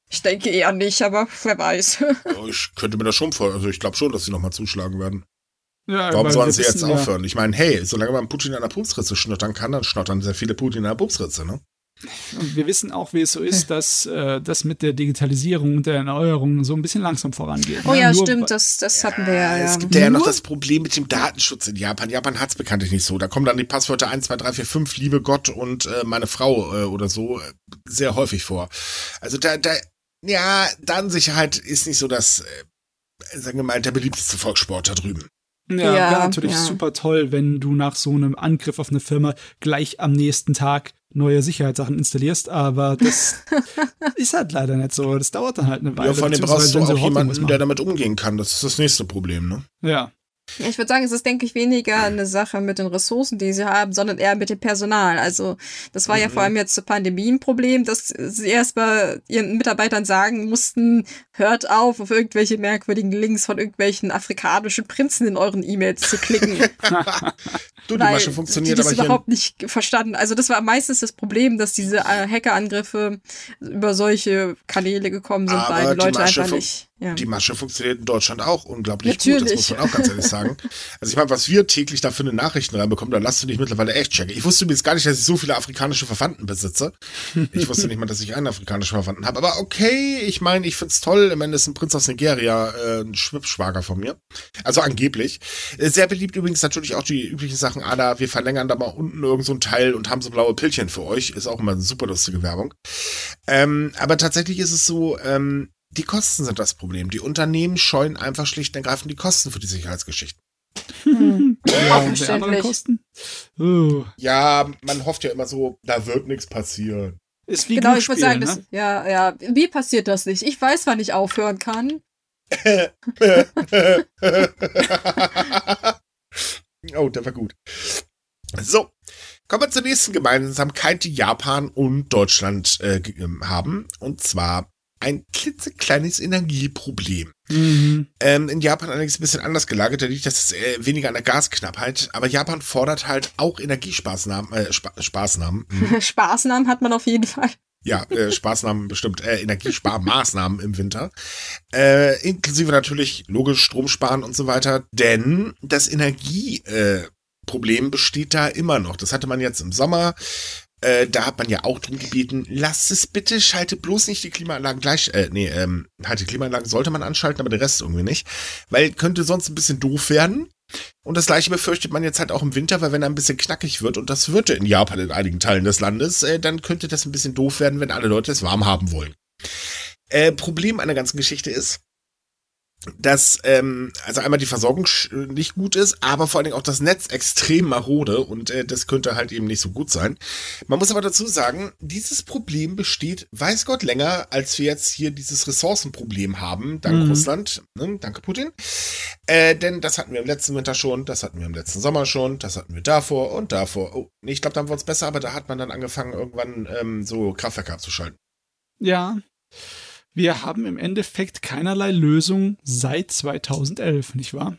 A: Ich denke eher nicht, aber wer weiß.
B: Ja, ich könnte mir das schon vor, also ich glaube schon, dass sie nochmal zuschlagen werden.
C: Ja,
B: Warum
C: weil
B: sollen
C: wir
B: sie jetzt
C: wissen ja-
B: aufhören? Ich meine, hey, solange man Putin an der Pupsritze schnottern kann, dann schnottern sehr viele Putin an der Pupsritze, ne?
C: Und wir wissen auch, wie es so ist, dass äh, das mit der Digitalisierung und der Erneuerung so ein bisschen langsam vorangeht.
A: Oh ja,
C: Nur-
A: stimmt, das, das hatten wir ja.
B: Es
A: ja.
B: gibt ja noch
C: Nur-
B: das Problem mit dem Datenschutz in Japan. Japan hat es bekanntlich nicht so. Da kommen dann die Passwörter eins, zwei, drei, vier, fünf, liebe Gott und äh, meine Frau äh, oder so äh, sehr häufig vor. Also da, da, ja, Datensicherheit ist nicht so das, äh, sagen wir mal, der beliebteste Volkssport da drüben.
C: Ja,
A: Ja,
C: wäre natürlich
A: ja.
C: super toll, wenn du nach so einem Angriff auf eine Firma gleich am nächsten Tag neue Sicherheitssachen installierst, aber das ist halt leider nicht so. Das dauert dann halt eine Weile.
B: Ja, vor allem brauchst
C: beziehungsweise
B: du
C: wenn sie
B: auch
C: überhaupt
B: jemanden,
C: irgendwas
B: der
C: machen.
B: damit umgehen kann. Das ist das nächste Problem, ne?
C: Ja.
A: Ja, ich würde sagen, es ist, denke ich, weniger eine Sache mit den Ressourcen, die sie haben, sondern eher mit dem Personal. Also das war ja
B: Mhm.
A: vor allem jetzt zur Pandemie ein Problem, dass sie erstmal ihren Mitarbeitern sagen mussten, hört auf, auf irgendwelche merkwürdigen Links von irgendwelchen afrikanischen Prinzen in euren E-Mails zu klicken.
B: Du, die
A: Weil
B: Masche funktioniert
A: die das
B: aber hier.
A: überhaupt nicht verstanden. Also das war meistens das Problem, dass diese äh, Hackerangriffe über solche Kanäle gekommen sind,
B: Aber
A: weil die
B: die
A: Leute
B: Masche
A: einfach
B: fun-
A: nicht. Ja.
B: Die Masche funktioniert in Deutschland auch unglaublich gut, das
A: Natürlich.
B: muss man auch ganz ehrlich sagen. Also ich meine, was wir täglich da für eine Nachrichten reinbekommen, da lasst du dich mittlerweile echt checken. Ich wusste übrigens gar nicht, dass ich so viele afrikanische Verwandten besitze. Ich wusste nicht mal, dass ich einen afrikanischen Verwandten habe. Aber okay, ich meine, ich find's toll. Am Ende ist ein Prinz aus Nigeria äh, ein Schwibschwager von mir. Also angeblich. Äh, Sehr beliebt übrigens natürlich auch die üblichen Sachen. Ah, da, wir verlängern da mal unten irgend so ein Teil und haben so blaue Pillchen für euch. Ist auch immer eine super lustige Werbung. Ähm, aber tatsächlich ist es so, ähm, die Kosten sind das Problem. Die Unternehmen scheuen einfach schlicht und ergreifend die Kosten für die Sicherheitsgeschichten.
A: Hm.
C: Ja,
A: Auch
C: und die anderen
A: verständlich.
C: Kosten? Oh.
B: Ja, man hofft ja immer so, da wird nichts passieren.
C: Ist wie
A: Genau, ich würde
C: Glücksspiel,
A: sagen,
C: ne?
A: das, ja, ja, wie passiert das nicht? Ich weiß, wann ich aufhören kann.
B: Oh, der war gut. So, kommen wir zur nächsten Gemeinsamkeit, die Japan und Deutschland äh, ge- ähm, haben. Und zwar ein klitzekleines Energieproblem.
C: Mhm.
B: Ähm, in Japan allerdings ein bisschen anders gelagert, da liegt das äh, weniger an der Gasknappheit. Aber Japan fordert halt auch Energiespaßnahmen, äh, Spa Spaßnahmen. Hm.
A: Spaßnamen hat man auf jeden Fall.
B: Ja, äh, Spaßnahmen bestimmt, äh, Energiesparmaßnahmen im Winter. Äh, inklusive natürlich logisch Strom sparen und so weiter, denn das Energieproblem äh, Problem besteht da immer noch. Das hatte man jetzt im Sommer. Äh, da hat man ja auch drum gebeten, lasst es bitte, schalte bloß nicht die Klimaanlagen gleich, äh, nee, ähm, halt die Klimaanlagen sollte man anschalten, aber den Rest irgendwie nicht, weil könnte sonst ein bisschen doof werden. Und das gleiche befürchtet man jetzt halt auch im Winter, weil wenn er ein bisschen knackig wird, und das wird er in Japan in einigen Teilen des Landes, äh, dann könnte das ein bisschen doof werden, wenn alle Leute es warm haben wollen. Äh, Problem an der ganzen Geschichte ist, dass ähm, also einmal die Versorgung sch- nicht gut ist, aber vor allen Dingen auch das Netz extrem marode und äh, das könnte halt eben nicht so gut sein. Man muss aber dazu sagen, dieses Problem besteht, weiß Gott, länger, als wir jetzt hier dieses Ressourcenproblem haben, dank
C: Mhm.
B: Russland, ne? Danke Putin. Äh, denn das hatten wir im letzten Winter schon, das hatten wir im letzten Sommer schon, das hatten wir davor und davor. Oh, nee, ich glaube, da haben wir uns besser, aber da hat man dann angefangen, irgendwann ähm, so Kraftwerke abzuschalten.
C: Ja. Wir haben im Endeffekt keinerlei Lösung seit zweitausendelf, nicht wahr?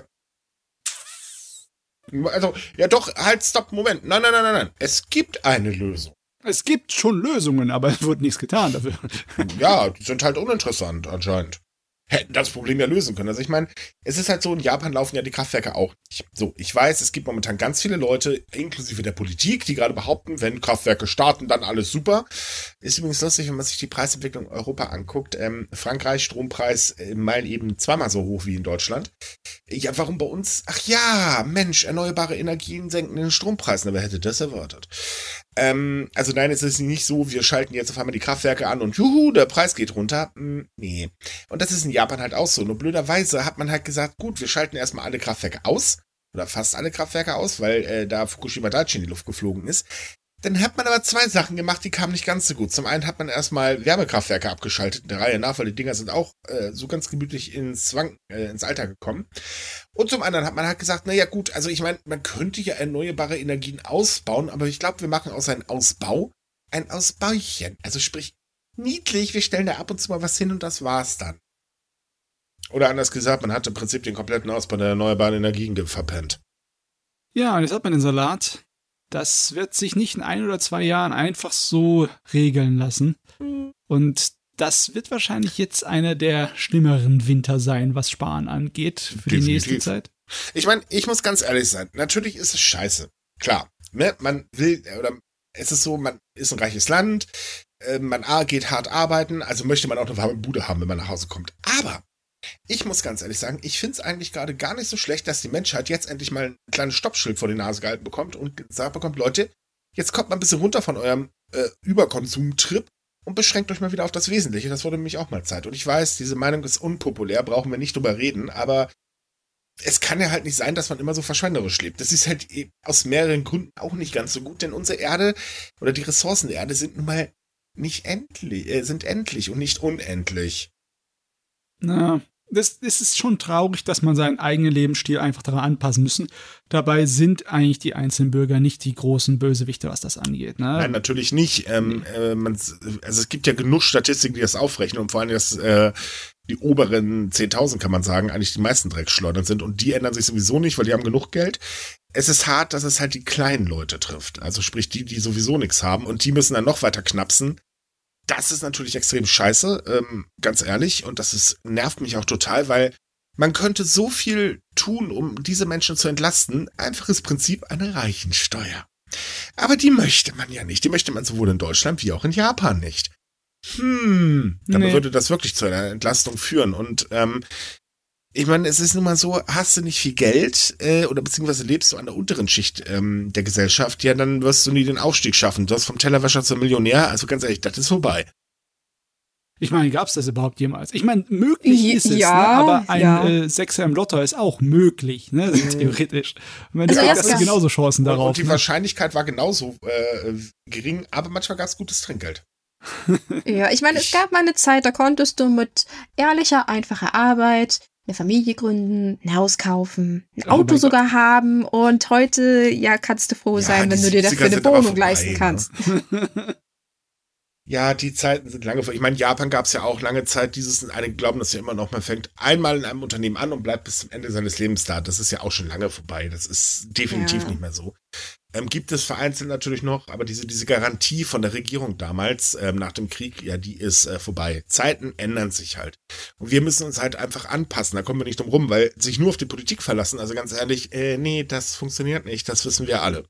B: Also, ja doch, halt, stopp, Moment. Nein, nein, nein, nein, nein. Es gibt eine Lösung.
C: Es gibt schon Lösungen, aber es wird nichts getan dafür.
B: Ja, die sind halt uninteressant anscheinend. Hätten das Problem ja lösen können. Also ich meine, es ist halt so, in Japan laufen ja die Kraftwerke auch nicht. So, ich weiß, es gibt momentan ganz viele Leute, inklusive der Politik, die gerade behaupten, wenn Kraftwerke starten, dann alles super. Ist übrigens lustig, wenn man sich die Preisentwicklung in Europa anguckt. Ähm, Frankreich, Strompreis äh, mal eben zweimal so hoch wie in Deutschland. Ja, warum bei uns? Ach ja, Mensch, erneuerbare Energien senken den Strompreis. Na, wer hätte das erwartet? Ähm, also nein, es ist nicht so, wir schalten jetzt auf einmal die Kraftwerke an und juhu, der Preis geht runter. Hm, nee. Und das ist in Japan halt auch so. Nur blöderweise hat man halt gesagt, gut, wir schalten erstmal alle Kraftwerke aus. Oder fast alle Kraftwerke aus, weil äh, da Fukushima Daiichi in die Luft geflogen ist. Dann hat man aber zwei Sachen gemacht, die kamen nicht ganz so gut. Zum einen hat man erstmal Wärmekraftwerke abgeschaltet, in der Reihe nach, weil die Dinger sind auch äh, so ganz gemütlich ins Zwang, äh, ins Alter gekommen. Und zum anderen hat man halt gesagt, naja gut, also ich meine, man könnte ja erneuerbare Energien ausbauen, aber ich glaube, wir machen aus einem Ausbau ein Ausbauchen. Also sprich, niedlich, wir stellen da ab und zu mal was hin und das war's dann. Oder anders gesagt, man hat im Prinzip den kompletten Ausbau der erneuerbaren Energien ge- verpennt.
C: Ja, und jetzt hat man den Salat. Das wird sich nicht in ein oder zwei Jahren einfach so regeln lassen. Und das wird wahrscheinlich jetzt einer der schlimmeren Winter sein, was Sparen angeht, für Definitiv. die nächste Zeit.
B: Ich meine, ich muss ganz ehrlich sein, natürlich ist es scheiße. Klar, ne? Man will, oder es ist so, man ist ein reiches Land, äh, man geht hart arbeiten, also möchte man auch eine warme Bude haben, wenn man nach Hause kommt. Aber ich muss ganz ehrlich sagen, ich finde es eigentlich gerade gar nicht so schlecht, dass die Menschheit jetzt endlich mal ein kleines Stoppschild vor die Nase gehalten bekommt und gesagt bekommt, Leute, jetzt kommt mal ein bisschen runter von eurem äh, Überkonsum-Trip und beschränkt euch mal wieder auf das Wesentliche. Das wurde nämlich auch mal Zeit. Und ich weiß, diese Meinung ist unpopulär, brauchen wir nicht drüber reden, aber es kann ja halt nicht sein, dass man immer so verschwenderisch lebt. Das ist halt aus mehreren Gründen auch nicht ganz so gut, denn unsere Erde oder die Ressourcen der Erde sind nun mal nicht endlich, äh, sind endlich und nicht unendlich.
C: Na, das, das ist schon traurig, dass man seinen eigenen Lebensstil einfach daran anpassen müssen. Dabei sind eigentlich die einzelnen Bürger nicht die großen Bösewichte, was das angeht. Ne?
B: Nein, natürlich nicht. Ähm, äh, man, also es gibt ja genug Statistiken, die das aufrechnen und vor allem, dass äh, die oberen zehntausend, kann man sagen, eigentlich die meisten Drecksschleudern sind und die ändern sich sowieso nicht, weil die haben genug Geld. Es ist hart, dass es halt die kleinen Leute trifft. Also sprich die, die sowieso nichts haben und die müssen dann noch weiter knapsen. Das ist natürlich extrem scheiße, ähm, ganz ehrlich. Und das ist, nervt mich auch total, weil man könnte so viel tun, um diese Menschen zu entlasten. Einfaches Prinzip, eine Reichensteuer. Aber die möchte man ja nicht. Die möchte man sowohl in Deutschland wie auch in Japan nicht. Hm, dabei nee. würde das wirklich zu einer Entlastung führen. Und ähm, ich meine, es ist nun mal so, hast du nicht viel Geld äh, oder beziehungsweise lebst du an der unteren Schicht ähm, der Gesellschaft, ja, dann wirst du nie den Aufstieg schaffen. Du hast vom Tellerwäscher zum Millionär, also ganz ehrlich, das ist vorbei.
C: Ich meine, gab es das überhaupt jemals? Ich meine, möglich
A: ja,
C: ist es,
A: ja,
C: ne? Aber ein
A: ja.
C: äh, Sechser im Lotto ist auch möglich, ne? Theoretisch. Und wenn also du hast du genauso Chancen darauf.
B: Und die
C: ne?
B: Wahrscheinlichkeit war genauso äh, gering, aber manchmal gab es gutes Trinkgeld.
A: Ja, ich meine, es gab mal eine Zeit, da konntest du mit ehrlicher, einfacher Arbeit eine Familie gründen, ein Haus kaufen, ein oh Auto sogar Gott. haben und heute, ja, kannst du froh ja, sein, wenn du dir dafür eine Wohnung vorbei, leisten kannst.
B: Ne? Ja, die Zeiten sind lange vor. Ich meine, in Japan gab es ja auch lange Zeit dieses, einige glauben das ja immer noch, man fängt einmal in einem Unternehmen an und bleibt bis zum Ende seines Lebens da. Das ist ja auch schon lange vorbei. Das ist definitiv ja. nicht mehr so. Ähm, gibt es vereinzelt natürlich noch, aber diese, diese Garantie von der Regierung damals, ähm, nach dem Krieg, ja, die ist äh, vorbei. Zeiten ändern sich halt. Und wir müssen uns halt einfach anpassen. Da kommen wir nicht drum rum, weil sich nur auf die Politik verlassen, also ganz ehrlich, äh, nee, das funktioniert nicht. Das wissen wir alle.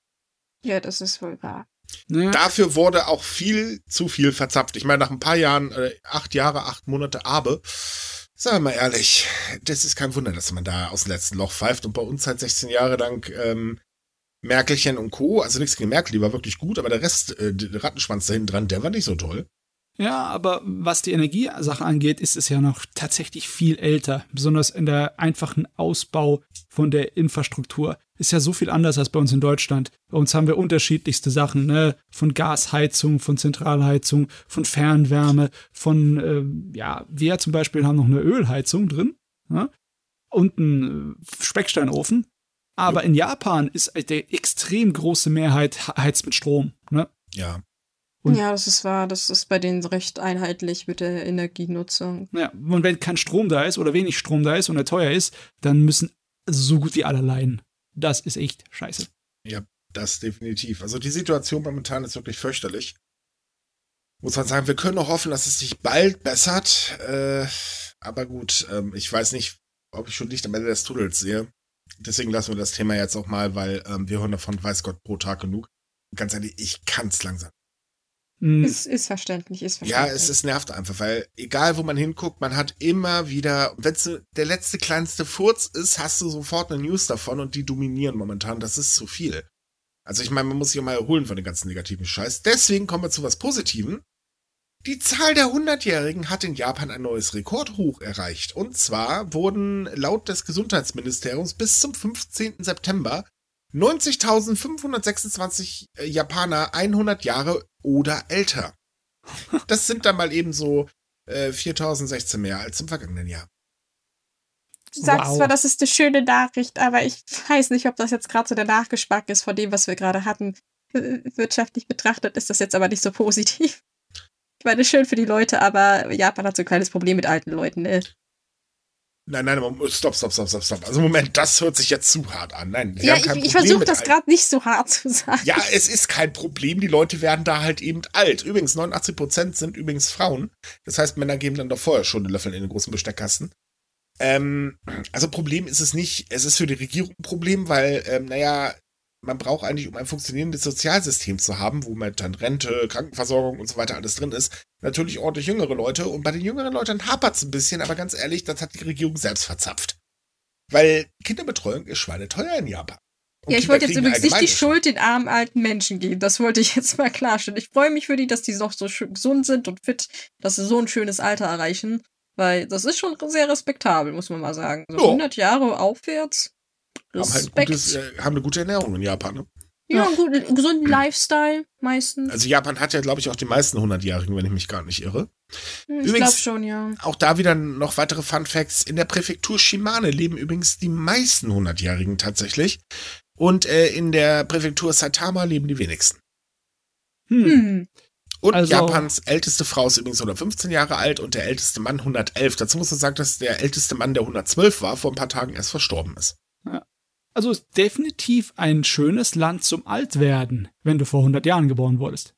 A: Ja, das ist wohl wahr.
B: Ja. Dafür wurde auch viel zu viel verzapft. Ich meine, nach ein paar Jahren, äh, acht Jahre, acht Monate Abe, sagen wir mal ehrlich, das ist kein Wunder, dass man da aus dem letzten Loch pfeift. Und bei uns halt sechzehn Jahre lang ähm, Merkelchen und Co., also nichts gegen Merkel, die war wirklich gut, aber der Rest, äh, der Rattenschwanz da hinten dran, der war nicht so toll.
C: Ja, aber was die Energiesache angeht, ist es ja noch tatsächlich viel älter. Besonders in der einfachen Ausbau von der Infrastruktur. Ist ja so viel anders als bei uns in Deutschland. Bei uns haben wir unterschiedlichste Sachen, ne? Von Gasheizung, von Zentralheizung, von Fernwärme, von, äh, ja, wir zum Beispiel haben noch eine Ölheizung drin, ne? Und einen Specksteinofen. Aber in Japan ist die extrem große Mehrheit heizt mit Strom, ne?
B: Ja.
A: Und ja, das ist wahr. Das ist bei denen recht einheitlich mit der Energienutzung.
C: Ja, und wenn kein Strom da ist oder wenig Strom da ist und er teuer ist, dann müssen so gut wie alle leiden. Das ist echt scheiße.
B: Ja, das definitiv. Also die Situation momentan ist wirklich fürchterlich. Muss man sagen, wir können noch hoffen, dass es sich bald bessert. Äh, aber gut, ähm, ich weiß nicht, ob ich schon Licht am Ende des Tunnels sehe. Deswegen lassen wir das Thema jetzt auch mal, weil ähm, wir hören davon, weiß Gott, pro Tag genug. Und ganz ehrlich, ich kann es langsam.
A: Ist, ist verständlich, ist verständlich.
B: Ja, es, es nervt einfach, weil egal, wo man hinguckt, man hat immer wieder, wenn es der letzte kleinste Furz ist, hast du sofort eine News davon und die dominieren momentan. Das ist zu viel. Also ich meine, man muss sich mal erholen von den ganzen negativen Scheiß. Deswegen kommen wir zu was Positivem. Die Zahl der hundertjährigen hat in Japan ein neues Rekordhoch erreicht. Und zwar wurden laut des Gesundheitsministeriums bis zum fünfzehnten September neunzigtausendfünfhundertsechsundzwanzig Japaner hundert Jahre oder älter. Das sind dann mal eben so äh, viertausendsechzehn mehr als im vergangenen Jahr.
A: Du sagst wow. zwar, das ist eine schöne Nachricht, aber ich weiß nicht, ob das jetzt gerade so der Nachgeschmack ist von dem, was wir gerade hatten. Wirtschaftlich betrachtet ist das jetzt aber nicht so positiv. Ich meine, schön für die Leute, aber Japan hat so ein kleines Problem mit alten Leuten, ne?
B: Nein, nein, stopp, stopp, stopp, stopp, stopp. Also Moment, das hört sich jetzt zu hart an. Nein,
A: ja, ich, ich versuche das gerade nicht so hart zu sagen.
B: Ja, es ist kein Problem. Die Leute werden da halt eben alt. Übrigens, neunundachtzig Prozent sind übrigens Frauen. Das heißt, Männer geben dann doch vorher schon einen Löffel in den großen Besteckkasten. Ähm, also Problem ist es nicht. Es ist für die Regierung ein Problem, weil, ähm, naja, man braucht eigentlich, um ein funktionierendes Sozialsystem zu haben, wo man dann Rente, Krankenversorgung und so weiter alles drin ist, natürlich ordentlich jüngere Leute. Und bei den jüngeren Leuten hapert es ein bisschen, aber ganz ehrlich, das hat die Regierung selbst verzapft. Weil Kinderbetreuung ist schweineteuer in Japan. Und
A: ja, ich
B: Kinder
A: wollte jetzt
B: kriegen
A: übrigens nicht die
B: allgemein
A: Schuld den armen alten Menschen geben. Das wollte ich jetzt mal klarstellen. Ich freue mich für die, dass die noch so schön gesund sind und fit, dass sie so ein schönes Alter erreichen. Weil das ist schon sehr respektabel, muss man mal sagen. So
B: Ja.
A: hundert Jahre aufwärts.
B: haben, halt ein
A: Respekt.
B: gutes, äh, haben eine gute Ernährung in Japan. Ne?
A: Ja, einen guten, gesunden Lifestyle meistens.
B: Also Japan hat ja, glaube ich, auch die meisten hundertjährigen, wenn ich mich gar nicht irre.
A: ich
B: übrigens-
A: glaube schon, ja.
B: Auch da wieder noch weitere Fun Facts. In der Präfektur Shimane leben übrigens die meisten hundertjährigen tatsächlich. Und äh, in der Präfektur Saitama leben die wenigsten.
C: Hm.
A: Hm.
B: Und
C: Also-
B: Japans älteste Frau ist übrigens hundertfünfzehn Jahre alt und der älteste Mann hundertelf. Dazu muss man sagen, dass der älteste Mann, der hundertzwölf war, vor ein paar Tagen erst verstorben ist.
C: Also ist definitiv ein schönes Land zum Altwerden, wenn du vor hundert Jahren geboren wurdest.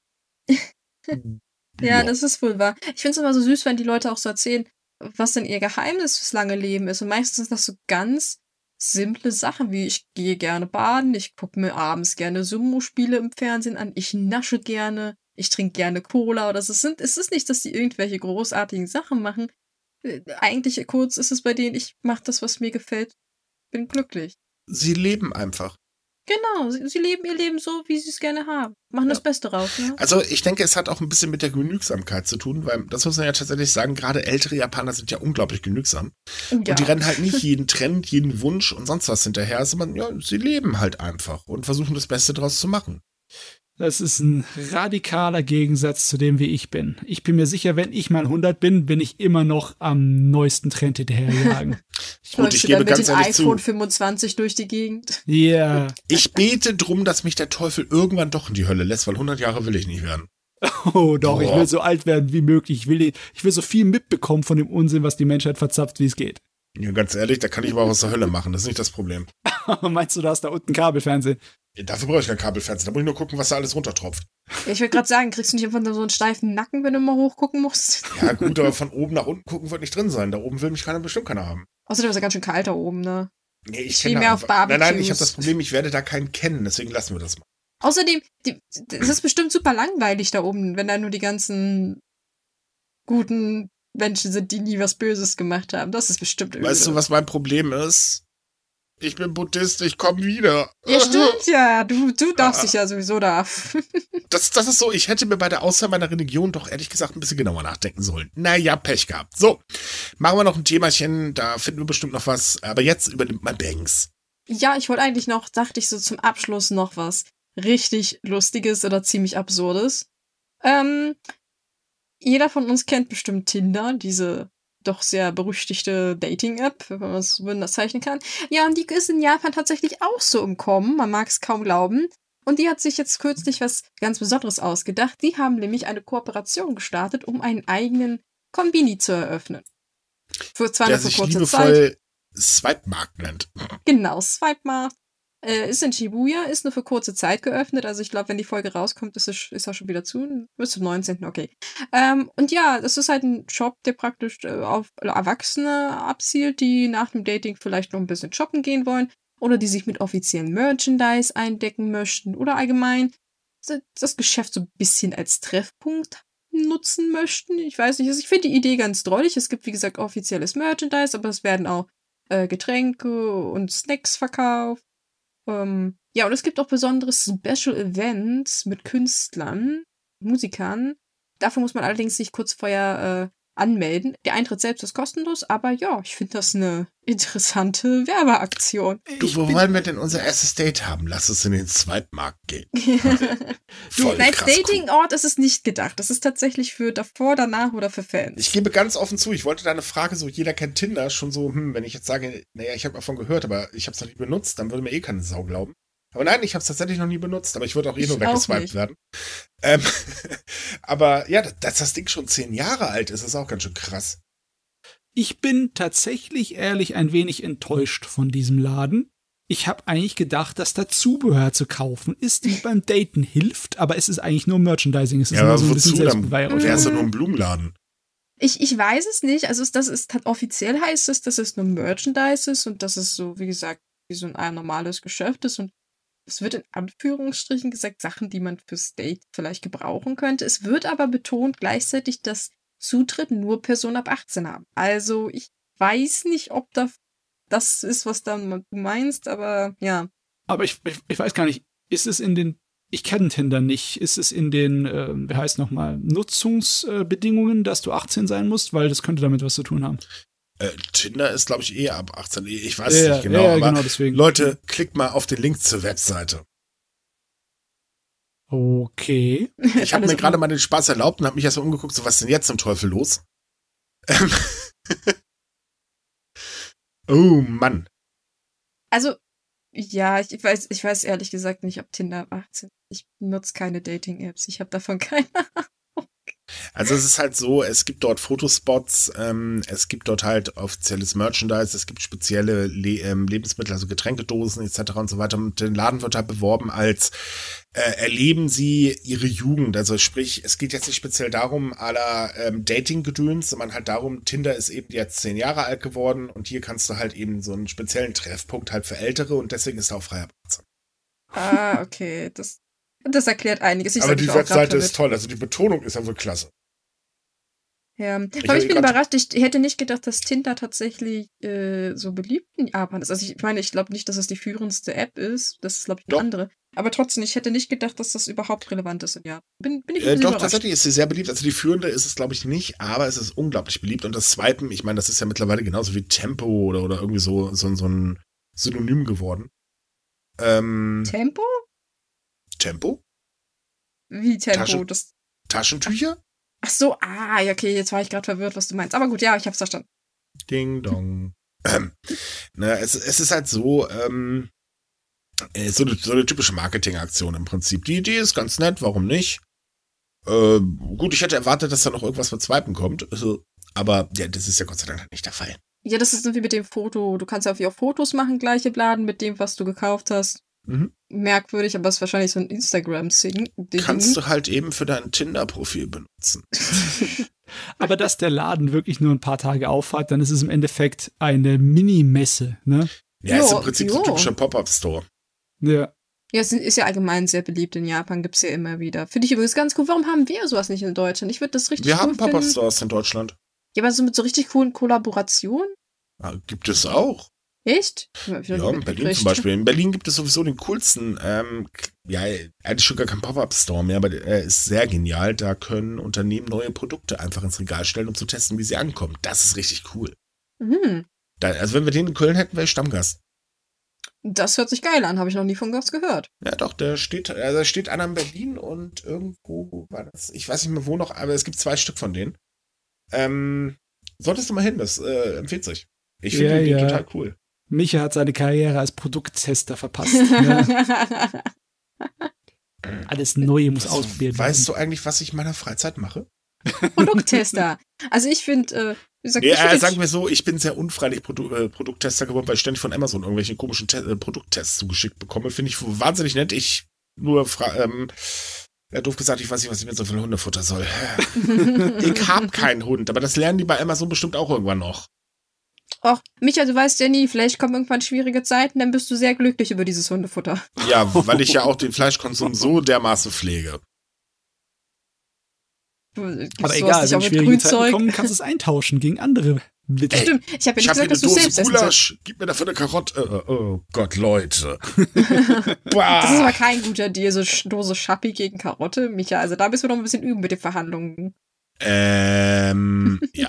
A: Ja, das ist wohl wahr. Ich finde es immer so süß, wenn die Leute auch so erzählen, was denn ihr Geheimnis fürs lange Leben ist. Und meistens sind das so ganz simple Sachen, wie ich gehe gerne baden, ich gucke mir abends gerne Sumo-Spiele im Fernsehen an, ich nasche gerne, ich trinke gerne Cola. Oder so. Es, sind, es ist nicht, dass die irgendwelche großartigen Sachen machen. Äh, Eigentlich kurz ist es bei denen, ich mache das, was mir gefällt, bin glücklich.
B: Sie leben einfach.
A: Genau, sie, sie leben ihr Leben so, wie sie es gerne haben. Machen das Beste raus, ne?
B: Also ich denke, es hat auch ein bisschen mit der Genügsamkeit zu tun, weil das muss man ja tatsächlich sagen, gerade ältere Japaner sind ja unglaublich genügsam.
A: Ja.
B: Und die rennen halt nicht jeden Trend, jeden Wunsch und sonst was hinterher, sondern ja, sie leben halt einfach und versuchen das Beste draus zu machen.
C: Das ist ein radikaler Gegensatz zu dem, wie ich bin. Ich bin mir sicher, wenn ich mal hundert bin, bin ich immer noch am neuesten Trend hinterherjagen.
B: Gut,
A: Läufst
B: ich
A: du
B: gebe
A: dann mit
B: ganz
A: dem
B: ehrlich zu,
A: iPhone fünfundzwanzig durch die Gegend?
C: Ja.
B: ich bete drum, dass mich der Teufel irgendwann doch in die Hölle lässt, weil hundert Jahre will ich nicht werden.
C: Oh doch, ich
B: Boah.
C: will so alt werden wie möglich. Ich will, ich will so viel mitbekommen von dem Unsinn, was die Menschheit verzapft, wie es geht.
B: Ja, ganz ehrlich, da kann ich aber auch aus der Hölle machen, das ist nicht das Problem.
C: Meinst du, da hast da unten Kabelfernsehen?
B: Dafür brauche ich kein Kabelfernsehen, da muss ich nur gucken, was da alles runtertropft.
A: Ja, ich wollte gerade sagen, kriegst du nicht einfach so einen steifen Nacken, wenn du mal hochgucken musst?
B: Ja gut, aber von oben nach unten gucken wird nicht drin sein. Da oben will mich keiner, bestimmt keiner haben.
A: Außerdem ist ja ganz schön kalt da oben, ne?
B: Nee, ich
A: Ich
B: kenne
A: stehe mehr auf
B: einfach- Nein, nein, ich
A: Barbecues.
B: habe das Problem, ich werde da keinen kennen, deswegen lassen wir das mal.
A: Außerdem, die, es ist bestimmt super langweilig da oben, wenn da nur die ganzen guten Menschen sind, die nie was Böses gemacht haben. Das ist bestimmt öde.
B: Weißt du, was mein Problem ist? Ich bin Buddhist, ich komme wieder.
A: Ja, stimmt ja. Du, du darfst dich ja sowieso da.
B: Das, das ist so, ich hätte mir bei der Auswahl meiner Religion doch ehrlich gesagt ein bisschen genauer nachdenken sollen. Naja, Pech gehabt. So, machen wir noch ein Themachen, da finden wir bestimmt noch was. Aber jetzt übernimmt mal Banks.
A: Ja, ich wollte eigentlich noch, dachte ich so zum Abschluss noch was richtig Lustiges oder ziemlich Absurdes. Ähm, jeder von uns kennt bestimmt Tinder, diese doch sehr berüchtigte Dating-App, wenn man es so bezeichnen kann. Ja, und die ist in Japan tatsächlich auch so im Kommen, man mag es kaum glauben. Und die hat sich jetzt kürzlich was ganz Besonderes ausgedacht. Die haben nämlich eine Kooperation gestartet, um einen eigenen Konbini zu eröffnen. Für zwar
B: Der
A: nur für
B: sich
A: kurze Zeit.
B: liebevoll Swipe-Markt nennt.
A: Genau, Swipe-Markt. Äh, ist in Shibuya, ist nur für kurze Zeit geöffnet. Also ich glaube, wenn die Folge rauskommt, ist es ist auch schon wieder zu. Bis zum neunzehnten Okay. Ähm, und ja, das ist halt ein Shop, der praktisch äh, auf Erwachsene abzielt, die nach dem Dating vielleicht noch ein bisschen shoppen gehen wollen oder die sich mit offiziellen Merchandise eindecken möchten oder allgemein das Geschäft so ein bisschen als Treffpunkt nutzen möchten. Ich weiß nicht, also ich finde die Idee ganz drollig. Es gibt, wie gesagt, offizielles Merchandise, aber es werden auch äh, Getränke und Snacks verkauft. Ähm, ja, und es gibt auch besondere Special Events mit Künstlern, Musikern. Dafür muss man allerdings sich kurz vorher äh, anmelden. Der Eintritt selbst ist kostenlos, aber ja, ich finde das eine interessante Werbeaktion.
B: Du, wo wollen wir denn unser erstes Date haben? Lass uns in den Zweitmarkt gehen.
A: Du,
B: Voll
A: als
B: krass cool.
A: Datingort ist es nicht gedacht. Das ist tatsächlich für davor, danach oder für Fans.
B: Ich gebe ganz offen zu, ich wollte deine Frage so, jeder kennt Tinder, schon so, hm, wenn ich jetzt sage, naja, ich habe davon gehört, aber ich habe es noch nie benutzt, dann würde mir eh keine Sau glauben. Aber nein, ich habe es tatsächlich noch nie benutzt, aber ich würde auch eh
A: Ich
B: nur
A: auch
B: weggeswiped
A: nicht.
B: werden. Ähm, aber ja, dass das Ding schon zehn Jahre alt ist, ist auch ganz schön krass.
C: Ich bin tatsächlich ehrlich ein wenig enttäuscht von diesem Laden. Ich habe eigentlich gedacht, dass da Zubehör zu kaufen ist, die beim Daten hilft, aber es ist eigentlich nur Merchandising. Es ist
B: Ja,
C: nur
B: aber
C: so ein bisschen
B: wozu? Dann
C: Selbstbeweihräucherung.
B: wär's ja nur ein Blumenladen.
A: Ich, ich weiß es nicht. Also es- das ist offiziell heißt es, dass es nur Merchandise ist und dass es so, wie gesagt, wie so ein, ein normales Geschäft ist. Und es wird in Anführungsstrichen gesagt, Sachen, die man fürs Date vielleicht gebrauchen könnte. Es wird aber betont gleichzeitig, dass Zutritt nur Personen ab achtzehn haben. Also ich weiß nicht, ob da das ist, was dann du meinst, aber ja.
C: Aber ich, ich, ich weiß gar nicht, ist es in den, ich kenne Tinder nicht, ist es in den, äh, wie heißt nochmal, Nutzungsbedingungen, dass du achtzehn sein musst? Weil das könnte damit was zu tun haben.
B: Äh, Tinder ist, glaube ich, eh ab achtzehn. Ich weiß
C: Ja,
B: es nicht genau,
C: ja,
B: aber
C: genau deswegen.
B: Leute, klickt mal auf den Link zur Webseite.
C: Okay.
B: Ich habe
A: Alles
B: mir gerade
A: um-
B: mal den Spaß erlaubt und habe mich erstmal umgeguckt, so was ist denn jetzt zum Teufel los? Ähm, oh Mann.
A: Also, ja, ich ich weiß, ich weiß ehrlich gesagt nicht, ob Tinder ab achtzehn. Ich nutze keine Dating-Apps. Ich habe davon keine.
B: Also es ist halt so, es gibt dort Fotospots, ähm, es gibt dort halt offizielles Merchandise, es gibt spezielle Le ähm, Lebensmittel, also Getränkedosen et cetera und so weiter. Und der Laden wird halt beworben als äh, erleben Sie Ihre Jugend. Also sprich, es geht jetzt nicht speziell darum, à la ähm, Dating-Gedöns, sondern halt darum, Tinder ist eben jetzt zehn Jahre alt geworden und hier kannst du halt eben so einen speziellen Treffpunkt halt für Ältere und deswegen ist da auch freier Platz.
A: Ah, okay. Das, das erklärt einiges. Ich
B: Aber
A: sag,
B: die
A: ich war auch grad
B: Webseite ist
A: verwirrt.
B: toll, also die Betonung ist ja wohl klasse.
A: Ja.
B: Ich
A: Aber ich
B: hab
A: bin
B: grad-
A: überrascht. Ich hätte nicht gedacht, dass Tinder tatsächlich äh, so beliebt in Japan ist. Also ich meine, ich glaube nicht, dass es die führendste App ist. Das ist, glaube ich, eine
B: Doch.
A: andere. Aber trotzdem, ich hätte nicht gedacht, dass das überhaupt relevant ist in Japan. Bin, bin ich ein
B: Äh,
A: bisschen
B: doch,
A: überrascht.
B: tatsächlich ist sie sehr beliebt. Also die führende ist es, glaube ich, nicht, aber es ist unglaublich beliebt. Und das Swipen, ich meine, das ist ja mittlerweile genauso wie Tempo oder, oder irgendwie so, so, so ein Synonym geworden. Ähm,
A: Tempo?
B: Tempo?
A: Wie Tempo?
B: Tasche-
A: Das.
B: Taschentücher?
A: Ach so, ah, ja, okay, jetzt war ich gerade verwirrt, was du meinst. Aber gut, ja, ich hab's verstanden.
B: Ding dong. Ähm, na, es, es ist halt so, ähm, äh, so, eine, so eine typische Marketingaktion im Prinzip. Die Idee ist ganz nett, warum nicht? Äh, gut, ich hätte erwartet, dass da noch irgendwas mit Swipen kommt. Also, aber ja, das ist ja Gott sei Dank nicht der Fall.
A: Ja, das ist so wie mit dem Foto. Du kannst ja auch Fotos machen, gleiche Bladen mit dem, was du gekauft hast.
B: Mhm.
A: Merkwürdig, aber es ist wahrscheinlich so ein Instagram-Ding.
B: Kannst du halt eben für dein Tinder-Profil benutzen.
C: Aber dass der Laden wirklich nur ein paar Tage aufhat, dann ist es im Endeffekt eine Mini-Messe, ne?
B: Ja, ist
A: Jo,
B: im Prinzip so ein
A: jo.
B: typischer Pop-Up-Store.
C: Ja.
A: Ja, es ist ja allgemein sehr beliebt in Japan, gibt's ja immer wieder. Finde ich übrigens ganz cool. Warum haben wir sowas nicht in Deutschland? Ich würde das richtig
B: Wir
A: cool
B: haben
A: finden.
B: Pop-Up-Stores in Deutschland.
A: Ja, aber so mit so richtig coolen Kollaborationen?
B: Ah, gibt es auch.
A: Echt?
B: Ja, in Berlin zum Beispiel. In Berlin gibt es sowieso den coolsten, ähm, ja, eigentlich schon gar kein Pop-Up-Store mehr, aber er ist sehr genial. Da können Unternehmen neue Produkte einfach ins Regal stellen, um zu testen, wie sie ankommen. Das ist richtig cool.
A: Mhm.
B: Da, also wenn wir den in Köln hätten, wäre ich Stammgast.
A: Das hört sich geil an, habe ich noch nie von was gehört.
B: Ja, doch, der steht, also da steht einer in Berlin und irgendwo war das, ich weiß nicht mehr wo noch, aber es gibt zwei Stück von denen. Ähm, solltest du mal hin, das äh, empfiehlt sich. Ich finde
C: Ja,
B: den Ding
C: ja.
B: total cool.
C: Micha hat seine Karriere als Produkttester verpasst. Ne? Alles Neue muss
B: Was,
C: ausprobiert
B: weißt
C: werden.
B: du eigentlich, was ich in meiner Freizeit mache?
A: Produkttester. Also ich finde, äh, wie gesagt,
B: Ja,
A: ich find
B: äh,
A: den
B: sagen wir so, ich bin sehr unfreilich Produ äh, Produkttester geworden, weil ich ständig von Amazon irgendwelche komischen Te äh, Produkttests zugeschickt bekomme. Finde ich wahnsinnig nett. Ich nur, fra ähm, ja, doof gesagt, ich weiß nicht, was ich mit so viel Hundefutter soll. Ich hab keinen Hund, aber das lernen die bei Amazon bestimmt auch irgendwann noch.
A: Och, Micha, du weißt ja nie, vielleicht kommen irgendwann schwierige Zeiten, dann bist du sehr glücklich über dieses Hundefutter.
B: Ja, weil ich ja auch den Fleischkonsum so dermaßen pflege.
A: Du, gibst
C: Aber
A: sowas
C: egal,
A: nicht
C: wenn
A: auch mit
C: schwierige Zeiten
A: Grünzeug?
C: kommen, kannst du es eintauschen gegen andere Mittel.
A: Stimmt, ich habe ja
B: Ich
A: nicht
B: hab hier
A: gesagt,
B: eine
A: dass du
B: Dose
A: selbst essen sollst.
B: Gulasch. Gib mir dafür eine Karotte. Äh, oh Gott, Leute.
A: Das ist aber kein guter Deal, so Sch- Dose Schappi gegen Karotte, Micha. Also da müssen wir noch ein bisschen üben mit den Verhandlungen.
B: Ähm, ja.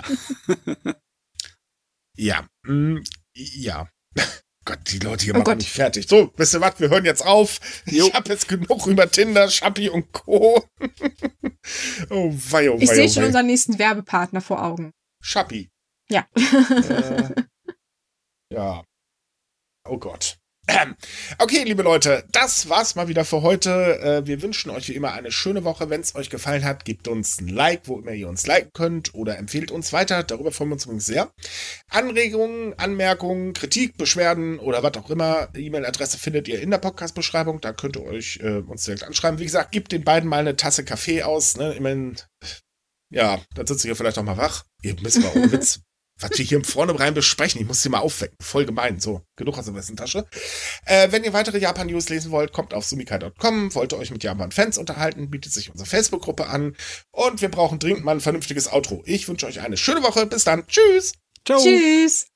B: Ja. Mm, ja. Gott, die Leute hier
A: Oh
B: machen
A: Gott.
B: mich fertig. So, wisst ihr was? Wir hören jetzt auf.
C: Jo.
B: Ich habe jetzt genug über Tinder, Schappi und Co. Oh wei, oh
A: Ich
B: wei,
A: sehe
B: oh
A: schon
B: wei.
A: unseren nächsten Werbepartner vor Augen.
B: Schappi.
A: Ja.
B: Äh, ja. Oh Gott. Okay, liebe Leute, das war's mal wieder für heute. Wir wünschen euch wie immer eine schöne Woche. Wenn es euch gefallen hat, gebt uns ein Like, wo immer ihr uns liken könnt oder empfehlt uns weiter. Darüber freuen wir uns übrigens sehr. Anregungen, Anmerkungen, Kritik, Beschwerden oder was auch immer. E-Mail-Adresse findet ihr in der Podcast-Beschreibung. Da könnt ihr euch äh, uns direkt anschreiben. Wie gesagt, gebt den beiden mal eine Tasse Kaffee aus. Ne? Immerhin, ja, dann sitzt ihr vielleicht auch mal wach. Ihr müsst mal ohne Witz. Was wir hier vorne rein besprechen, ich muss sie mal aufwecken. Voll gemein. So, genug aus der Westentasche. Äh, wenn ihr weitere Japan-News lesen wollt, kommt auf sumikai punkt com. Wollt ihr euch mit Japan-Fans unterhalten, bietet sich unsere Facebook-Gruppe an. Und wir brauchen dringend mal ein vernünftiges Outro. Ich wünsche euch eine schöne Woche. Bis dann. Tschüss.
C: Ciao.
A: Tschüss.